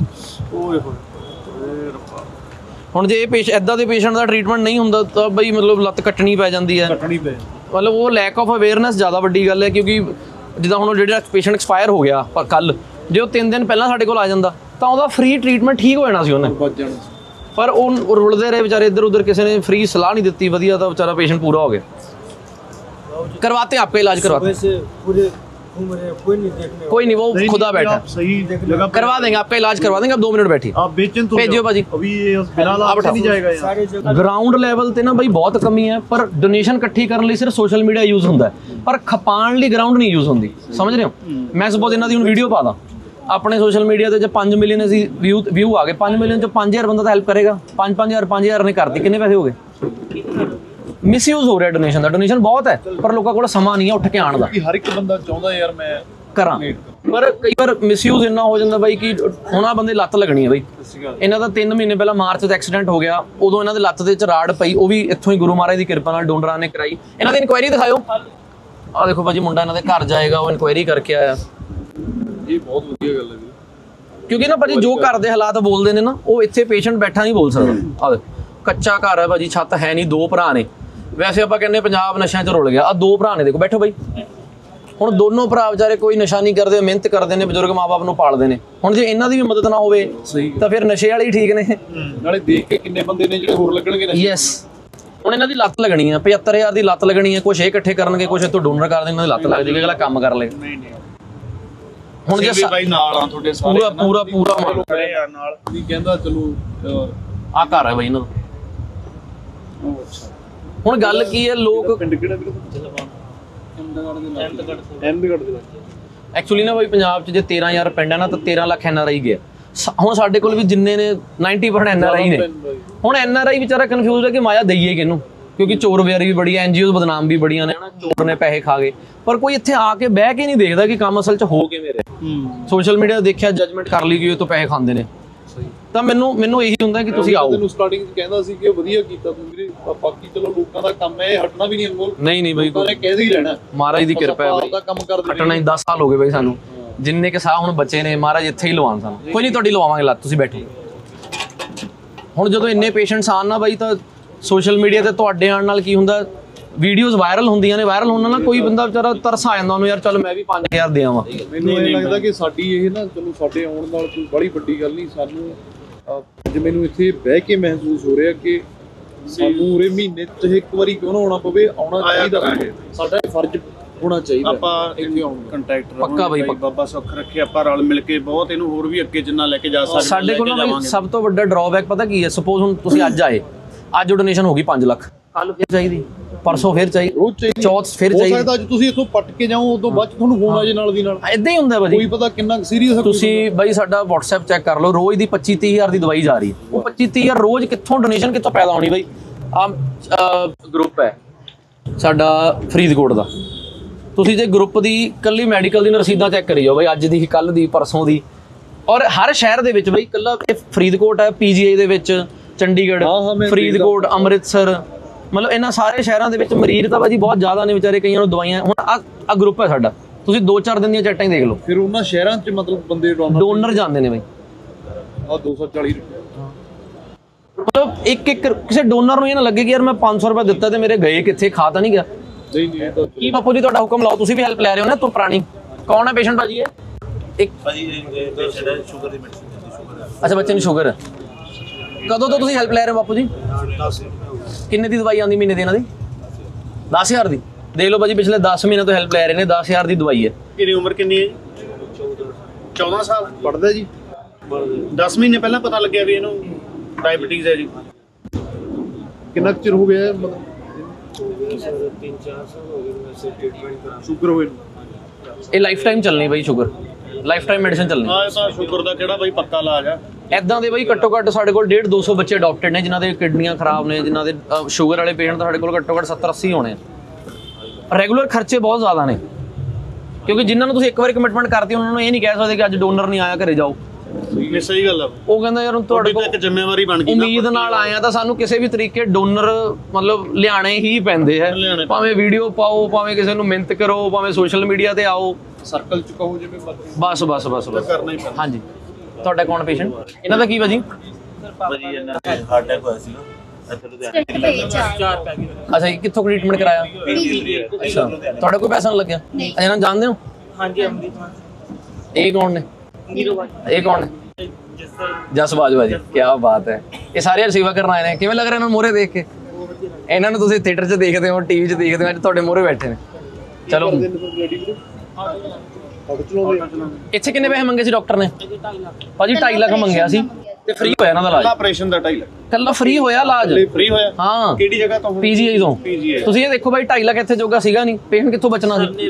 [SPEAKER 1] ਹੁਣ ਜੇ ਇਹ ਪੇਸ਼ ਇੱਦਾਂ ਦੇ ਪੇਸ਼ੈਂਟ ਦਾ ਟ੍ਰੀਟਮੈਂਟ ਨਹੀਂ ਹੁੰਦਾ ਤਾਂ ਬਈ ਮਤਲਬ ਲੱਤ ਕੱਟਣੀ ਪੈ ਜਾਂਦੀ ਹੈ।
[SPEAKER 2] ਕੱਟਣੀ ਪਏ
[SPEAKER 1] ਮਤਲਬ ਉਹ ਲੈਕ ਆਫ ਅਵੇਅਰਨੈਸ ਜ਼ਿਆਦਾ ਵੱਡੀ ਗੱਲ ਹੈ। ਕਿਉਂਕਿ ਜਿੱਦਾਂ ਹੁਣ ਜਿਹੜਾ ਪੇਸ਼ੈਂਟ ਐਕਸਪਾਇਰ ਹੋ ਗਿਆ ਪਰ ਕੱਲ ਜੇ ਉਹ ਤਿੰਨ ਦਿਨ ਪਹਿਲਾਂ ਸਾਡੇ ਕੋਲ ਆ ਜਾਂਦਾ ਤਾਂ ਉਹਦਾ ਫ੍ਰੀ ਟ੍ਰੀਟਮੈਂਟ ਠੀਕ ਹੋ ਜਾਣਾ ਸੀ ਉਹਨੇ,
[SPEAKER 2] ਬਚ ਜਾਣਾ।
[SPEAKER 1] ਪਰ ਉਹ ਰੁਲਦੇ ਰਹੇ ਵਿਚਾਰੇ ਇੱਧਰ ਉੱਧਰ, ਕਿਸੇ ਨੇ ਫ੍ਰੀ ਸਲਾਹ ਨਹੀਂ ਦਿੱਤੀ ਵਧੀਆ, ਤਾਂ ਵਿਚਾਰਾ ਪੇਸ਼ੈਂਟ ਪੂਰਾ ਹੋ ਗਿਆ। करवाते हैं आपका इलाज, करवाते हैं,
[SPEAKER 4] पूरे घूम रहे हैं, कोई नहीं देखने।
[SPEAKER 1] कोई नहीं, वो खुदा बैठा है,
[SPEAKER 2] सही जगह
[SPEAKER 1] करवा देंगे आपका इलाज, करवा देंगे। आप दो मिनट बैठिए,
[SPEAKER 2] आप बेचैन तो
[SPEAKER 1] भेजियो भाजी।
[SPEAKER 2] अभी ये बिना लाभ से नहीं जाएगा यार।
[SPEAKER 4] सारी जगह
[SPEAKER 1] ਗਰਾਊਂਡ ਲੈਵਲ ਤੇ ਨਾ ਬਈ ਬਹੁਤ ਕਮੀ ਹੈ, ਪਰ ਡੋਨੇਸ਼ਨ ਇਕੱਠੀ ਕਰਨ ਲਈ ਸਿਰਫ ਸੋਸ਼ਲ ਮੀਡੀਆ ਯੂਜ਼ ਹੁੰਦਾ ਹੈ, ਪਰ ਖਪਾਣ ਲਈ ਗਰਾਊਂਡ ਨਹੀਂ ਯੂਜ਼ ਹੁੰਦੀ। ਸਮਝ ਰਹੇ ਹੋ? ਮੈਂ ਸਪੋਜ਼ ਇਹਨਾਂ ਦੀ ਹੁਣ ਵੀਡੀਓ ਪਾ ਦਾਂ ਆਪਣੇ ਸੋਸ਼ਲ ਮੀਡੀਆ ਤੇ, ਜੇ ਪੰਜ ਮਿਲੀਅਨ ਅਸੀਂ ਵਿਊ ਵਿਊ ਆ ਗਏ, ਪੰਜ ਮਿਲੀਅਨ ਚੋਂ ਪੰਜ ਹਜ਼ਾਰ ਬੰਦਾ ਤਾਂ ਹੈਲਪ ਕਰੇਗਾ। ਪੰਜ ਪੰਜ ਹਜ਼ਾਰ ਪੰਜ ਹਜ਼ਾਰ ਨੇ ਕਰਤੀ, ਕਿੰਨੇ ਪੈਸੇ ਹੋ ਗਏ? ਮਿਸਯੂਜ਼ ਹੋ ਰਿਹਾ ਡੋਨੇਸ਼ਨ ਦਾ। ਡੋਨੇਸ਼ਨ ਬਹੁਤ ਹੈ ਪਰ ਲੋਕਾਂ ਕੋਲ ਸਮਾਂ ਨਹੀਂ ਹੈ ਉੱਠ ਕੇ ਆਉਣ ਦਾ।
[SPEAKER 2] ਕਿ ਹਰ ਇੱਕ ਬੰਦਾ ਚਾਹੁੰਦਾ ਯਾਰ ਮੈਂ
[SPEAKER 1] ਕਰਾਂ, ਪਰ ਕਈ ਵਾਰ ਮਿਸਯੂਜ਼ ਇੰਨਾ ਹੋ ਜਾਂਦਾ ਬਾਈ ਕਿ ਹੁਣ ਆਹ ਬੰਦੇ ਲੱਤ ਲੱਗਣੀ ਹੈ ਬਾਈ। ਇਹਨਾਂ ਦਾ ਤਿੰਨ ਮਹੀਨੇ ਪਹਿਲਾਂ ਮਾਰਚ 'ਚ ਐਕਸੀਡੈਂਟ ਹੋ ਗਿਆ, ਉਦੋਂ ਇਹਨਾਂ ਦੇ ਲੱਤ ਦੇ ਵਿੱਚ ਰਾੜ ਪਈ, ਉਹ ਵੀ ਇੱਥੋਂ ਹੀ ਗੁਰੂ ਮਹਾਰਾਜ ਦੀ ਕਿਰਪਾ ਨਾਲ ਡੋਨਰਾਂ ਨੇ ਕਰਾਈ। ਇਹਨਾਂ ਦੀ ਇਨਕੁਆਇਰੀ ਦਿਖਾਇਓ। ਆਹ ਦੇਖੋ ਭਾਜੀ, ਮੁੰਡਾ ਇਹਨਾਂ ਦੇ ਘਰ ਜਾਏਗਾ, ਉਹ ਇਨਕੁਆਇਰੀ ਕਰਕੇ ਆਇਆ।
[SPEAKER 2] ਇਹ ਬਹੁਤ ਵਧੀਆ ਗੱਲ ਹੈ ਜੀ,
[SPEAKER 1] ਕਿਉਂਕਿ ਨਾ ਭਾਜੀ ਜੋ ਘਰ ਦੇ ਹਾਲਾਤ ਬੋਲਦੇ ਨੇ ਨਾ, ਉਹ ਇੱਥੇ ਪੇਸ਼ੈਂਟ ਬੈਠਾ ਨਹੀਂ ਬੋਲ ਸਕਦਾ। ਆਹ ਦੇਖੋ, ਕੱਚਾ ਘਰ ਹੈ ਭਾਜੀ, ਛੱਤ ਹੈ ਨਹੀਂ, ਦੋ ਭਰਾ ਨੇ। ਵੈਸੇ ਆਪਾਂ ਕਹਿੰਦੇ ਪੰਜਾਬ ਨਸ਼ਿਆਂ 'ਚ ਰੁਲ ਗਿਆ, ਆ ਦੋ ਭਰਾ ਨੇ, ਦੇਖੋ ਬੈਠੋ ਬਾਈ। ਹੁਣ ਦੋਨੋਂ ਭਰਾ ਵਿਚਾਰੇ ਕੋਈ ਨਸ਼ਾ ਨਹੀਂ ਕਰਦੇ, ਮਿਹਨਤ ਕਰਦੇ ਨੇ, ਬਜ਼ੁਰਗ ਮਾਂ ਬਾਪ ਨੂੰ ਪਾਲਦੇ ਨੇ। ਹੁਣ ਜੇ ਇਹਨਾਂ ਦੀ ਵੀ ਮਦਦ ਨਾ ਹੋਵੇ ਤਾਂ ਫਿਰ ਨਸ਼ੇ ਵਾਲੇ ਹੀ ਠੀਕ ਨੇ।
[SPEAKER 2] ਨਾਲੇ ਦੇਖ ਕੇ ਕਿੰਨੇ ਬੰਦੇ ਨੇ ਜਿਹੜੇ ਹੋਰ ਲੱਗਣਗੇ ਨਸ਼ੇ।
[SPEAKER 1] ਯੈਸ, ਹੁਣ ਇਹਨਾਂ ਦੀ ਲੱਤ ਲੱਗਣੀ ਹੈ, ਪਝੱਤਰ ਹਜ਼ਾਰ ਦੀ ਲੱਤ ਲੱਗਣੀ ਹੈ। ਕੁਛ ਇਹ ਇਕੱਠੇ ਕਰਨਗੇ, ਕੁਛ ਇੱਥੋਂ ਡੋਨਰ ਕਰਦੇ, ਇਹਨਾਂ ਦੀ ਲੱਤ ਲੱਗ ਜਾਏਗੀ, ਅਗਲਾ ਕੰਮ ਕਰ ਲਏਗਾ। ਹੁਣ ਜੇ
[SPEAKER 2] ਬਾਈ ਨਾਲ ਆ ਤੁਹਾਡੇ ਸਾਰੇ,
[SPEAKER 1] ਪੂਰਾ ਪੂਰਾ ਪੂਰਾ
[SPEAKER 2] ਆ ਨਾਲ ਵੀ ਕਹਿੰਦਾ ਚਲੋ
[SPEAKER 1] ਆ ਘਰ ਹੈ ਬਾਈ ਇਹਨਾਂ ਦਾ। ਹੁਣ ਗੱਲ ਕੀ ਹੈ, ਲੋਕ
[SPEAKER 2] ਪਿੰਡ ਕਿਹੜਾ ਵੀਰ? ਅਹਿਮਦਗੜ੍ਹ ਦੇ
[SPEAKER 1] ਐਕਚੁਅਲੀ ਨਾ ਬਾਈ ਪੰਜਾਬ 'ਚ ਜੇ ਤੇਰਾਂ ਹਜ਼ਾਰ ਪਿੰਡ ਹੈ ਨਾ ਤਾਂ ਤੇਰਾਂ ਲੱਖ ਐਨ ਆਰ ਆਈ ਗਿਆ। ਹੁਣ ਸਾਡੇ ਕੋਲ ਵੀ ਜਿੰਨੇ ਨੇ ninety percent N R I ਨੇ। ਹੁਣ ਐਨ ਆਰ ਆਈ ਵਿਚਾਰਾ ਕਨਫਿਊਜ਼ ਹੈ ਕਿ ਮਾਇਆ ਦਈਏ ਕਿਹਨੂੰ, ਕਿਉਂਕਿ ਚੋਰ ਵਿਆਰੀ ਵੀ ਬੜੀ ਹੈ, ਐਨ ਜੀ ਓਜ਼ ਬਦਨਾਮ ਵੀ ਬੜੀਆਂ ਨੇ, ਚੋਰ ਨੇ ਪੈਸੇ ਖਾ ਗਏ। ਪਰ ਕੋਈ ਇੱਥੇ ਆ ਕੇ ਬਹਿ ਕੇ ਨਹੀਂ ਦੇਖਦਾ ਕਿ ਕੰਮ ਅਸਲ 'ਚ ਹੋ ਕਿਵੇਂ ਰਿਹਾ। ਸੋਸ਼ਲ ਮੀਡੀਆ ਦੇਖਿਆ, ਜਜਮੈਂਟ ਕਰ ਲਈ ਕਿ ਇਹ ਤੋਂ ਪੈਸੇ ਖਾਂਦੇ ਨੇ। ਤਾਂ ਮੈਨੂੰ ਮੈਨੂੰ ਇਹੀ ਹੁੰਦਾ ਕਿ ਤੁਸੀਂ ਆਓ।
[SPEAKER 2] ਤੈਨੂੰ ਸਟਾਰਟਿੰਗ 'ਚ ਕਹਿੰਦਾ ਸੀ ਕਿ ਵਧੀਆ ਕੀਤਾ ਤੂੰ ਵੀਰੇ, ਬਾਕੀ ਚਲੋ ਲੋਕਾਂ ਦਾ ਕੰਮ ਹੈ, ਹਟਣਾ ਵੀ ਨਹੀਂ ਅਨਮੋਲ।
[SPEAKER 1] ਨਹੀਂ ਨਹੀਂ ਬਾਈ,
[SPEAKER 2] ਉਹਨੇ ਕਹਿ ਹੀ ਰਹਿਣਾ,
[SPEAKER 1] ਮਹਾਰਾਜ ਦੀ ਕਿਰਪਾ ਹੈ ਬਾਈ,
[SPEAKER 2] ਆਪਦਾ ਕੰਮ ਕਰਦੇ
[SPEAKER 1] ਹਟਣਾ ਹੀ ਦਸ ਸਾਲ ਹੋ ਗਏ ਬਾਈ ਸਾਨੂੰ। ਜਿੰਨੇ ਕਿ ਸਾਹ ਹੁਣ ਬੱਚੇ ਨੇ, ਮਹਾਰਾਜ ਇੱਥੇ ਹੀ ਲਵਾਉਣ ਸਾਨੂੰ। ਕੋਈ ਨਹੀਂ, ਤੁਹਾਡੀ ਲਵਾਵਾਂਗੇ ਲੱਤ, ਤੁਸੀਂ ਬੈਠੋ। ਹੁਣ ਜਦੋਂ ਇੰਨੇ ਪੇਸ਼ੈਂਟਸ ਆਉਣ ਨਾ ਬਾਈ, ਤਾਂ ਸੋਸ਼ਲ ਮੀਡੀਆ ਤੇ ਤੁਹਾਡੇ ਆਉਣ ਨਾਲ ਕੀ ਹੁੰਦਾ, ਵੀਡੀਓਜ਼ ਵਾਇਰਲ ਹੁੰਦੀਆਂ ਨੇ। ਵਾਇਰਲ ਹੋਣ ਨਾਲ ਕੋਈ ਬੰਦਾ ਵਿਚਾਰਾ ਤਰਸ ਆ ਜਾਂਦਾ ਉਹਨੂੰ, ਯਾਰ ਚਲ ਮੈਂ ਵੀ ਪੰਜ ਹਜ਼ਾਰ ਦੇ ਆਵਾਂ।
[SPEAKER 2] ਮੈਨੂੰ ਇਹ ਲੱਗਦਾ ਕਿ ਸਾਡੀ ਇਹ ਨਾ, ਚਲੋ ਸਾਡੇ ਆਉਣ ਨਾਲ ਕੋਈ ਬੜੀ ਵੱਡੀ ਗੱਲ ਨਹੀਂ। ਸਾਨੂੰ ਅੱਜ ਮੈਨੂੰ ਇੱਥੇ ਬਹਿ ਕੇ ਮਹਿਸੂਸ ਹੋ ਰਿਹਾ ਕਿ ਸਾਨੂੰ ਉਰੇ ਮਹੀਨੇ 'ਚ ਇੱਕ ਵਾਰੀ ਕਿਉਂ ਨਾ ਆਉਣਾ ਪਵੇ, ਆਉਣਾ ਚਾਹੀਦਾ। ਸਾਡਾ ਇਹ ਫਰਜ਼ ਹੋਣਾ ਚਾਹੀਦਾ
[SPEAKER 5] ਆਪਾਂ ਇੱਥੇ ਕੰਟੈਕਟ
[SPEAKER 1] ਪੱਕਾ ਬਾਈ, ਪੱਕਾ।
[SPEAKER 5] ਬਾਬਾ ਸੁੱਖ ਰੱਖੇ, ਆਪਾਂ ਰਲ ਮਿਲ ਕੇ ਬਹੁਤ ਇਹਨੂੰ ਹੋਰ ਵੀ ਅੱਗੇ ਜਿੰਨਾ ਲੈ ਕੇ ਜਾ ਸਕਦੇ।
[SPEAKER 1] ਸਾਡੇ ਕੋਲ ਨਾ ਬਾਈ ਸਭ ਤੋਂ ਵੱਡਾ ਡਰਾਬੈਕ ਪਤਾ ਕੀ ਹੈ? ਸਪੋਜ਼ ਹੁਣ ਤੁਸੀਂ ਅੱਜ ਆਏ, ਅੱਜ ਡੋਨੇਸ਼ਨ ਹੋ ਗਈ ਪੰਜ ਲੱਖ, ਕੱਲ ਫਿਰ ਚਾਹੀਦੀ, ਪਰਸੋਂ ਫਿਰ ਚਾਹੀਦੀ,
[SPEAKER 2] ਰੋਜ਼ ਚਾਹੀਦੀ,
[SPEAKER 1] ਚੌਥ ਫਿਰ
[SPEAKER 2] ਹੋ
[SPEAKER 1] ਚਾਹੀਦੀ।
[SPEAKER 2] ਸਕਦਾ ਅੱਜ ਤੁਸੀਂ ਇੱਥੋਂ ਪੱਟ ਕੇ ਜਾਓ, ਉਦੋਂ ਬਾਅਦ 'ਚ ਤੁਹਾਨੂੰ ਫੋਨ ਆ ਜੇ ਨਾਲ ਦੀ ਨਾਲ।
[SPEAKER 1] ਏਦਾਂ ਹੀ ਹੁੰਦਾ ਭਾਜੀ,
[SPEAKER 2] ਕੋਈ ਪਤਾ ਕਿੰਨਾ ਸੀਰੀਅਸ ਹੈ।
[SPEAKER 1] ਤੁਸੀਂ ਬਾਈ ਸਾਡਾ WhatsApp ਚੈੱਕ ਕਰ ਲਓ, ਰੋਜ਼ ਦੀ ਪੱਚੀ ਤੀਹ ਹਜ਼ਾਰ ਦੀ ਦਵਾਈ ਜਾ ਰਹੀ ਹੈ। ਉਹ ਪੱਚੀ ਤੀਹ ਹਜ਼ਾਰ ਰੋਜ਼ ਕਿੱਥੋਂ ਡੋਨੇਸ਼ਨ ਕਿੱਥੋਂ ਪੈਦਾ ਹੋਣੀ ਬਾਈ? ਆ ਗਰੁੱਪ ਹੈ ਸਾਡਾ ਫਰੀਦਕੋਟ ਦਾ, ਤੁਸੀਂ ਜੇ ਗਰੁੱਪ ਦੀ ਇਕੱਲੀ ਮੈਡੀਕਲ ਦੀ ਰਸੀਦਾਂ ਚੈੱਕ ਕਰੀ ਜਾਓ ਬਾਈ, ਅੱਜ ਦੀ, ਕੱਲ ਦੀ, ਪਰਸੋਂ ਦੀ। ਔਰ ਹਰ ਸ਼ਹਿਰ ਦੇ ਵਿੱਚ ਬਾਈ, ਇਕੱਲਾ ਫਰੀਦਕੋਟ ਹੈ, ਪੀਜੀਆਈ ਦੇ ਵਿੱਚ, ਚੰਡੀਗੜ੍ਹ, ਫਰੀਦਕੋਟ, ਅੰਮ੍ਰਿਤਸਰ, ਮਤਲਬ ਇਹਨਾਂ ਸਾਰੇ ਸ਼ਹਿਰਾਂ ਦੇ ਵਿੱਚ ਮਰੀਜ਼ ਤਾਂ ਭਾਜੀ ਬਹੁਤ ਜ਼ਿਆਦਾ ਨੇ ਵਿਚਾਰੇ, ਕਈਆਂ ਨੂੰ ਦਵਾਈਆਂ। ਹੁਣ ਆ ਆ ਗਰੁੱਪ ਹੈ ਸਾਡਾ, ਤੁਸੀਂ ਦੋ ਚਾਰ ਦਿਨ ਦੀਆਂ ਚੈਟਾਂ ਹੀ ਦੇਖ ਲਓ।
[SPEAKER 2] ਫਿਰ ਉਹਨਾਂ ਸ਼ਹਿਰਾਂ 'ਚ ਮਤਲਬ ਬੰਦੇ
[SPEAKER 1] ਡੋਨਰ ਜਾਂਦੇ ਨੇ ਬਾਈ,
[SPEAKER 2] ਆ ਦੋ ਸੌ ਚਾਲੀ ਰੁਪਏ।
[SPEAKER 1] ਮਤਲਬ ਇੱਕ ਇੱਕ ਕਿਸੇ ਡੋਨਰ ਨੂੰ ਇਹ ਨਾ ਲੱਗੇ ਕਿ ਯਾਰ ਮੈਂ ਪੰਜ ਸੌ ਰੁਪਏ ਦਿੱਤਾ ਤੇ ਮੇਰੇ ਗਏ ਕਿੱਥੇ, ਖਾ ਤਾਂ ਨਹੀਂ ਗਿਆ।
[SPEAKER 2] ਨਹੀਂ ਨਹੀਂ, ਤਾਂ
[SPEAKER 1] ਕੀ ਬਾਪੂ ਜੀ ਤੁਹਾਡਾ ਹੁਕਮ ਲਾਓ, ਤੁਸੀਂ ਵੀ ਹੈਲਪ ਲੈ ਰਹੇ ਹੋ ਨਾ। ਤੂੰ ਪੁਰਾਣੀ ਕੌਣ ਹੈ ਪੇਸ਼ੈਂਟ ਭਾਜੀ? ਇਹ ਇੱਕ
[SPEAKER 5] ਭਾਜੀ ਇਹ ਪੇਸ਼ੈਂਟ ਹੈ, ਸ਼ੂਗਰ ਦੀ ਮੈਡੀਸਿਨ ਦਿੰਦੀ, ਸ਼ੂਗਰ ਹੈ।
[SPEAKER 1] ਅੱਛਾ, ਬੱਚੇ ਨੂੰ ਸ਼ੂਗਰ ਹੈ। ਕਦੋਂ ਤੋਂ ਤੁਸੀਂ ਹੈਲਪ ਲੈ ਰਹੇ ਹੋ ਬਾਪੂ ਜੀ? ਕਿੰਨੇ ਦੀ ਦਵਾਈ ਆਉਂਦੀ ਮਹੀਨੇ ਦੀ ਇਹਨਾਂ ਦੀ? ਦਸ ਹਜ਼ਾਰ ਦੀ। ਦੇਖ ਲਓ ਭਾਜੀ, ਪਿਛਲੇ ਦਸ ਮਹੀਨੇ ਤੋਂ ਹੈਲਪ ਲੈ ਰਹੇ ਨੇ, ਦਸ ਹਜ਼ਾਰ ਦੀ ਦਵਾਈ ਹੈ।
[SPEAKER 5] ਇਹਦੀ ਉਮਰ ਕਿੰਨੀ ਹੈ? ਚੌਦਾਂ ਸਾਲ
[SPEAKER 2] ਪੜਦਾ ਜੀ।
[SPEAKER 5] ਦਸ ਮਹੀਨੇ ਪਹਿਲਾਂ ਪਤਾ ਲੱਗਿਆ ਵੀ ਇਹਨੂੰ ਡਾਇਬੀਟੀਜ਼ ਹੈ ਜੀ।
[SPEAKER 2] ਕਿੰਨਾ ਕੁ ਚਿਰ ਹੋ ਗਿਆ ਮਤਲਬ
[SPEAKER 4] तीन चार साल हो गए वैसे ट्रीटमेंट करा।
[SPEAKER 2] ਸ਼ੂਗਰ ਹੋਏ ਨੂੰ?
[SPEAKER 1] ਇਹ ਲਾਈਫ ਟਾਈਮ ਚੱਲਣੀ ਬਾਈ, ਸ਼ੂਗਰ ਲਾਈਫ ਟਾਈਮ ਮੈਡੀਸਿਨ ਚੱਲਣੀ।
[SPEAKER 5] ਹਾਂ, ਇਹ ਤਾਂ ਸ਼ੂਗਰ ਦਾ ਕਿਹੜਾ ਬਾਈ ਪੱਕਾ ਇਲਾਜ ਆ।
[SPEAKER 1] ਐਦਾਂ ਦੇ ਬਾਈ ਘੱਟੋ ਘੱਟ ਸਾਡੇ ਕੋਲ ਡੇਢ ਦੋ ਸੌ ਬੱਚੇ ਅਡਾਪਟਡ ਨੇ, ਜਿਨ੍ਹਾਂ ਦੇ ਕਿਡਨੀਆਂ ਖਰਾਬ ਨੇ, ਜਿਨ੍ਹਾਂ ਦੇ ਸ਼ੂਗਰ ਵਾਲੇ ਪੇਸ਼ੈਂਟ ਤਾਂ ਸਾਡੇ ਕੋਲ ਘੱਟੋ ਘੱਟ ਸੱਤਰ ਅੱਸੀ ਹੋਣੇ ਆ। ਰੈਗੂਲਰ ਖਰਚੇ ਬਹੁਤ ਜ਼ਿਆਦਾ ਨੇ, ਕਿਉਂਕਿ ਜਿਨ੍ਹਾਂ ਨੂੰ ਤੁਸੀਂ ਇੱਕ ਵਾਰੀ ਕਮਿਟਮੈਂਟ ਕਰਤੀ ਉਹਨਾਂ ਨੂੰ ਇਹ ਨਹੀਂ ਕਹਿ ਸਕਦੇ ਕਿ ਅੱਜ ਡੋਨਰ ਨਹੀਂ ਆਇਆ ਘਰੇ ਜਾਓ।
[SPEAKER 5] ਨਹੀਂ ਸਹੀ ਗੱਲ ਆ
[SPEAKER 1] ਉਹ ਕਹਿੰਦਾ ਯਾਰ ਤੁਹਾਡੇ ਕੋਲ
[SPEAKER 5] ਇੱਕ ਜ਼ਿੰਮੇਵਾਰੀ ਬਣ ਗਈ
[SPEAKER 1] ਉਮੀਦ ਨਾਲ ਆਇਆ ਤਾਂ ਸਾਨੂੰ ਕਿਸੇ ਵੀ ਤਰੀਕੇ ਡੋਨਰ ਮਤਲਬ ਲਿਆਣੇ ਹੀ ਪੈਂਦੇ ਆ, ਭਾਵੇਂ ਵੀਡੀਓ ਪਾਓ, ਭਾਵੇਂ ਕਿਸੇ ਨੂੰ ਮਿਹਨਤ ਕਰੋ, ਭਾਵੇਂ ਸੋਸ਼ਲ ਮੀਡੀਆ ਤੇ ਆਓ,
[SPEAKER 5] ਸਰਕਲ ਚ ਕਹੋ ਜਿਵੇਂ
[SPEAKER 1] ਬਸ ਬਸ ਬਸ ਬਸ
[SPEAKER 5] ਕਰਨਾ ਹੀ ਪੈਂਦਾ।
[SPEAKER 1] ਹਾਂਜੀ ਤੁਹਾਡਾ ਕੌਣ ਪੇਸ਼ੈਂਟ? ਇਹਨਾਂ ਦਾ ਕੀ ਭਾਜੀ?
[SPEAKER 6] ਭਾਜੀ ਇਹਨਾਂ ਦਾ ਹਾਰਟ ਅਟੈਕ ਹੋਇਆ ਸੀ ਇੱਥੇ ਲੁਧਿਆਣੇ ਚਾਰ ਪੈਕੇਜ।
[SPEAKER 1] ਅੱਛਾ ਜੀ, ਕਿੱਥੋਂ ਟ੍ਰੀਟਮੈਂਟ ਕਰਾਇਆ? ਅੱਛਾ, ਤੁਹਾਡਾ ਕੋਈ ਪੈਸਾ ਨਹੀਂ ਲੱਗਿਆ? ਇਹਨਾਂ ਨੂੰ ਜਾਣਦੇ ਹੋ?
[SPEAKER 4] ਹਾਂਜੀ ਅੰਮ੍ਰਿਤ
[SPEAKER 1] ਇਹ ਕੌਣ ਨੇ? ਇਹ ਕੌਣ ਨੇ? ਜਸ ਬਾਜਵਾ ਜੀ, ਕੀ ਬਾਤ ਹੈ। ਇਹ ਸਾਰੇ ਸੇਵਾ ਕਰਨ ਆਏ ਨੇ, ਕਿਵੇਂ ਲੱਗ ਰਿਹਾ ਇਹਨਾਂ ਨੂੰ ਮੋਹਰੇ ਦੇਖ ਕੇ? ਇਹਨਾਂ ਨੂੰ ਤੁਸੀਂ ਥੀਏਟਰ 'ਚ ਦੇਖਦੇ ਹੋ, ਟੀਵੀ 'ਚ ਦੇਖਦੇ ਹੋ, ਅੱਜ ਤੁਹਾਡੇ ਮੋਹਰੇ ਬੈਠੇ ਨੇ। ਚਲੋ ਇੱਥੇ ਕਿੰਨੇ ਪੈਸੇ ਮੰਗੇ ਸੀ ਡਾਕਟਰ ਨੇ? ਭਾਜੀ ਢਾਈ ਲੱਖ ਮੰਗਿਆ ਸੀ ਤੇ ਫ੍ਰੀ ਹੋਇਆ ਇਹਨਾਂ ਦਾ ਇਲਾਜ।
[SPEAKER 5] ਆਪਰੇਸ਼ਨ ਦਾ ਢਾਈ ਲੱਖ
[SPEAKER 1] ਕੱਲਾ ਫ੍ਰੀ ਹੋਇਆ ਇਲਾਜ?
[SPEAKER 5] ਫ੍ਰੀ ਹੋਇਆ।
[SPEAKER 1] ਹਾਂ,
[SPEAKER 5] ਕਿਹੜੀ ਜਗ੍ਹਾ ਤੋਂ?
[SPEAKER 1] ਪੀਜੀਆਈ ਤੋਂ। ਤੁਸੀਂ ਇਹ ਦੇਖੋ ਭਾਈ, ਢਾਈ ਲੱਖ ਇੱਥੇ ਜੋਗਾ ਸੀਗਾ ਨਹੀਂ, ਪੇਸ਼ੈਂਟ ਕਿੱਥੋਂ ਬਚਣਾ ਸੀ?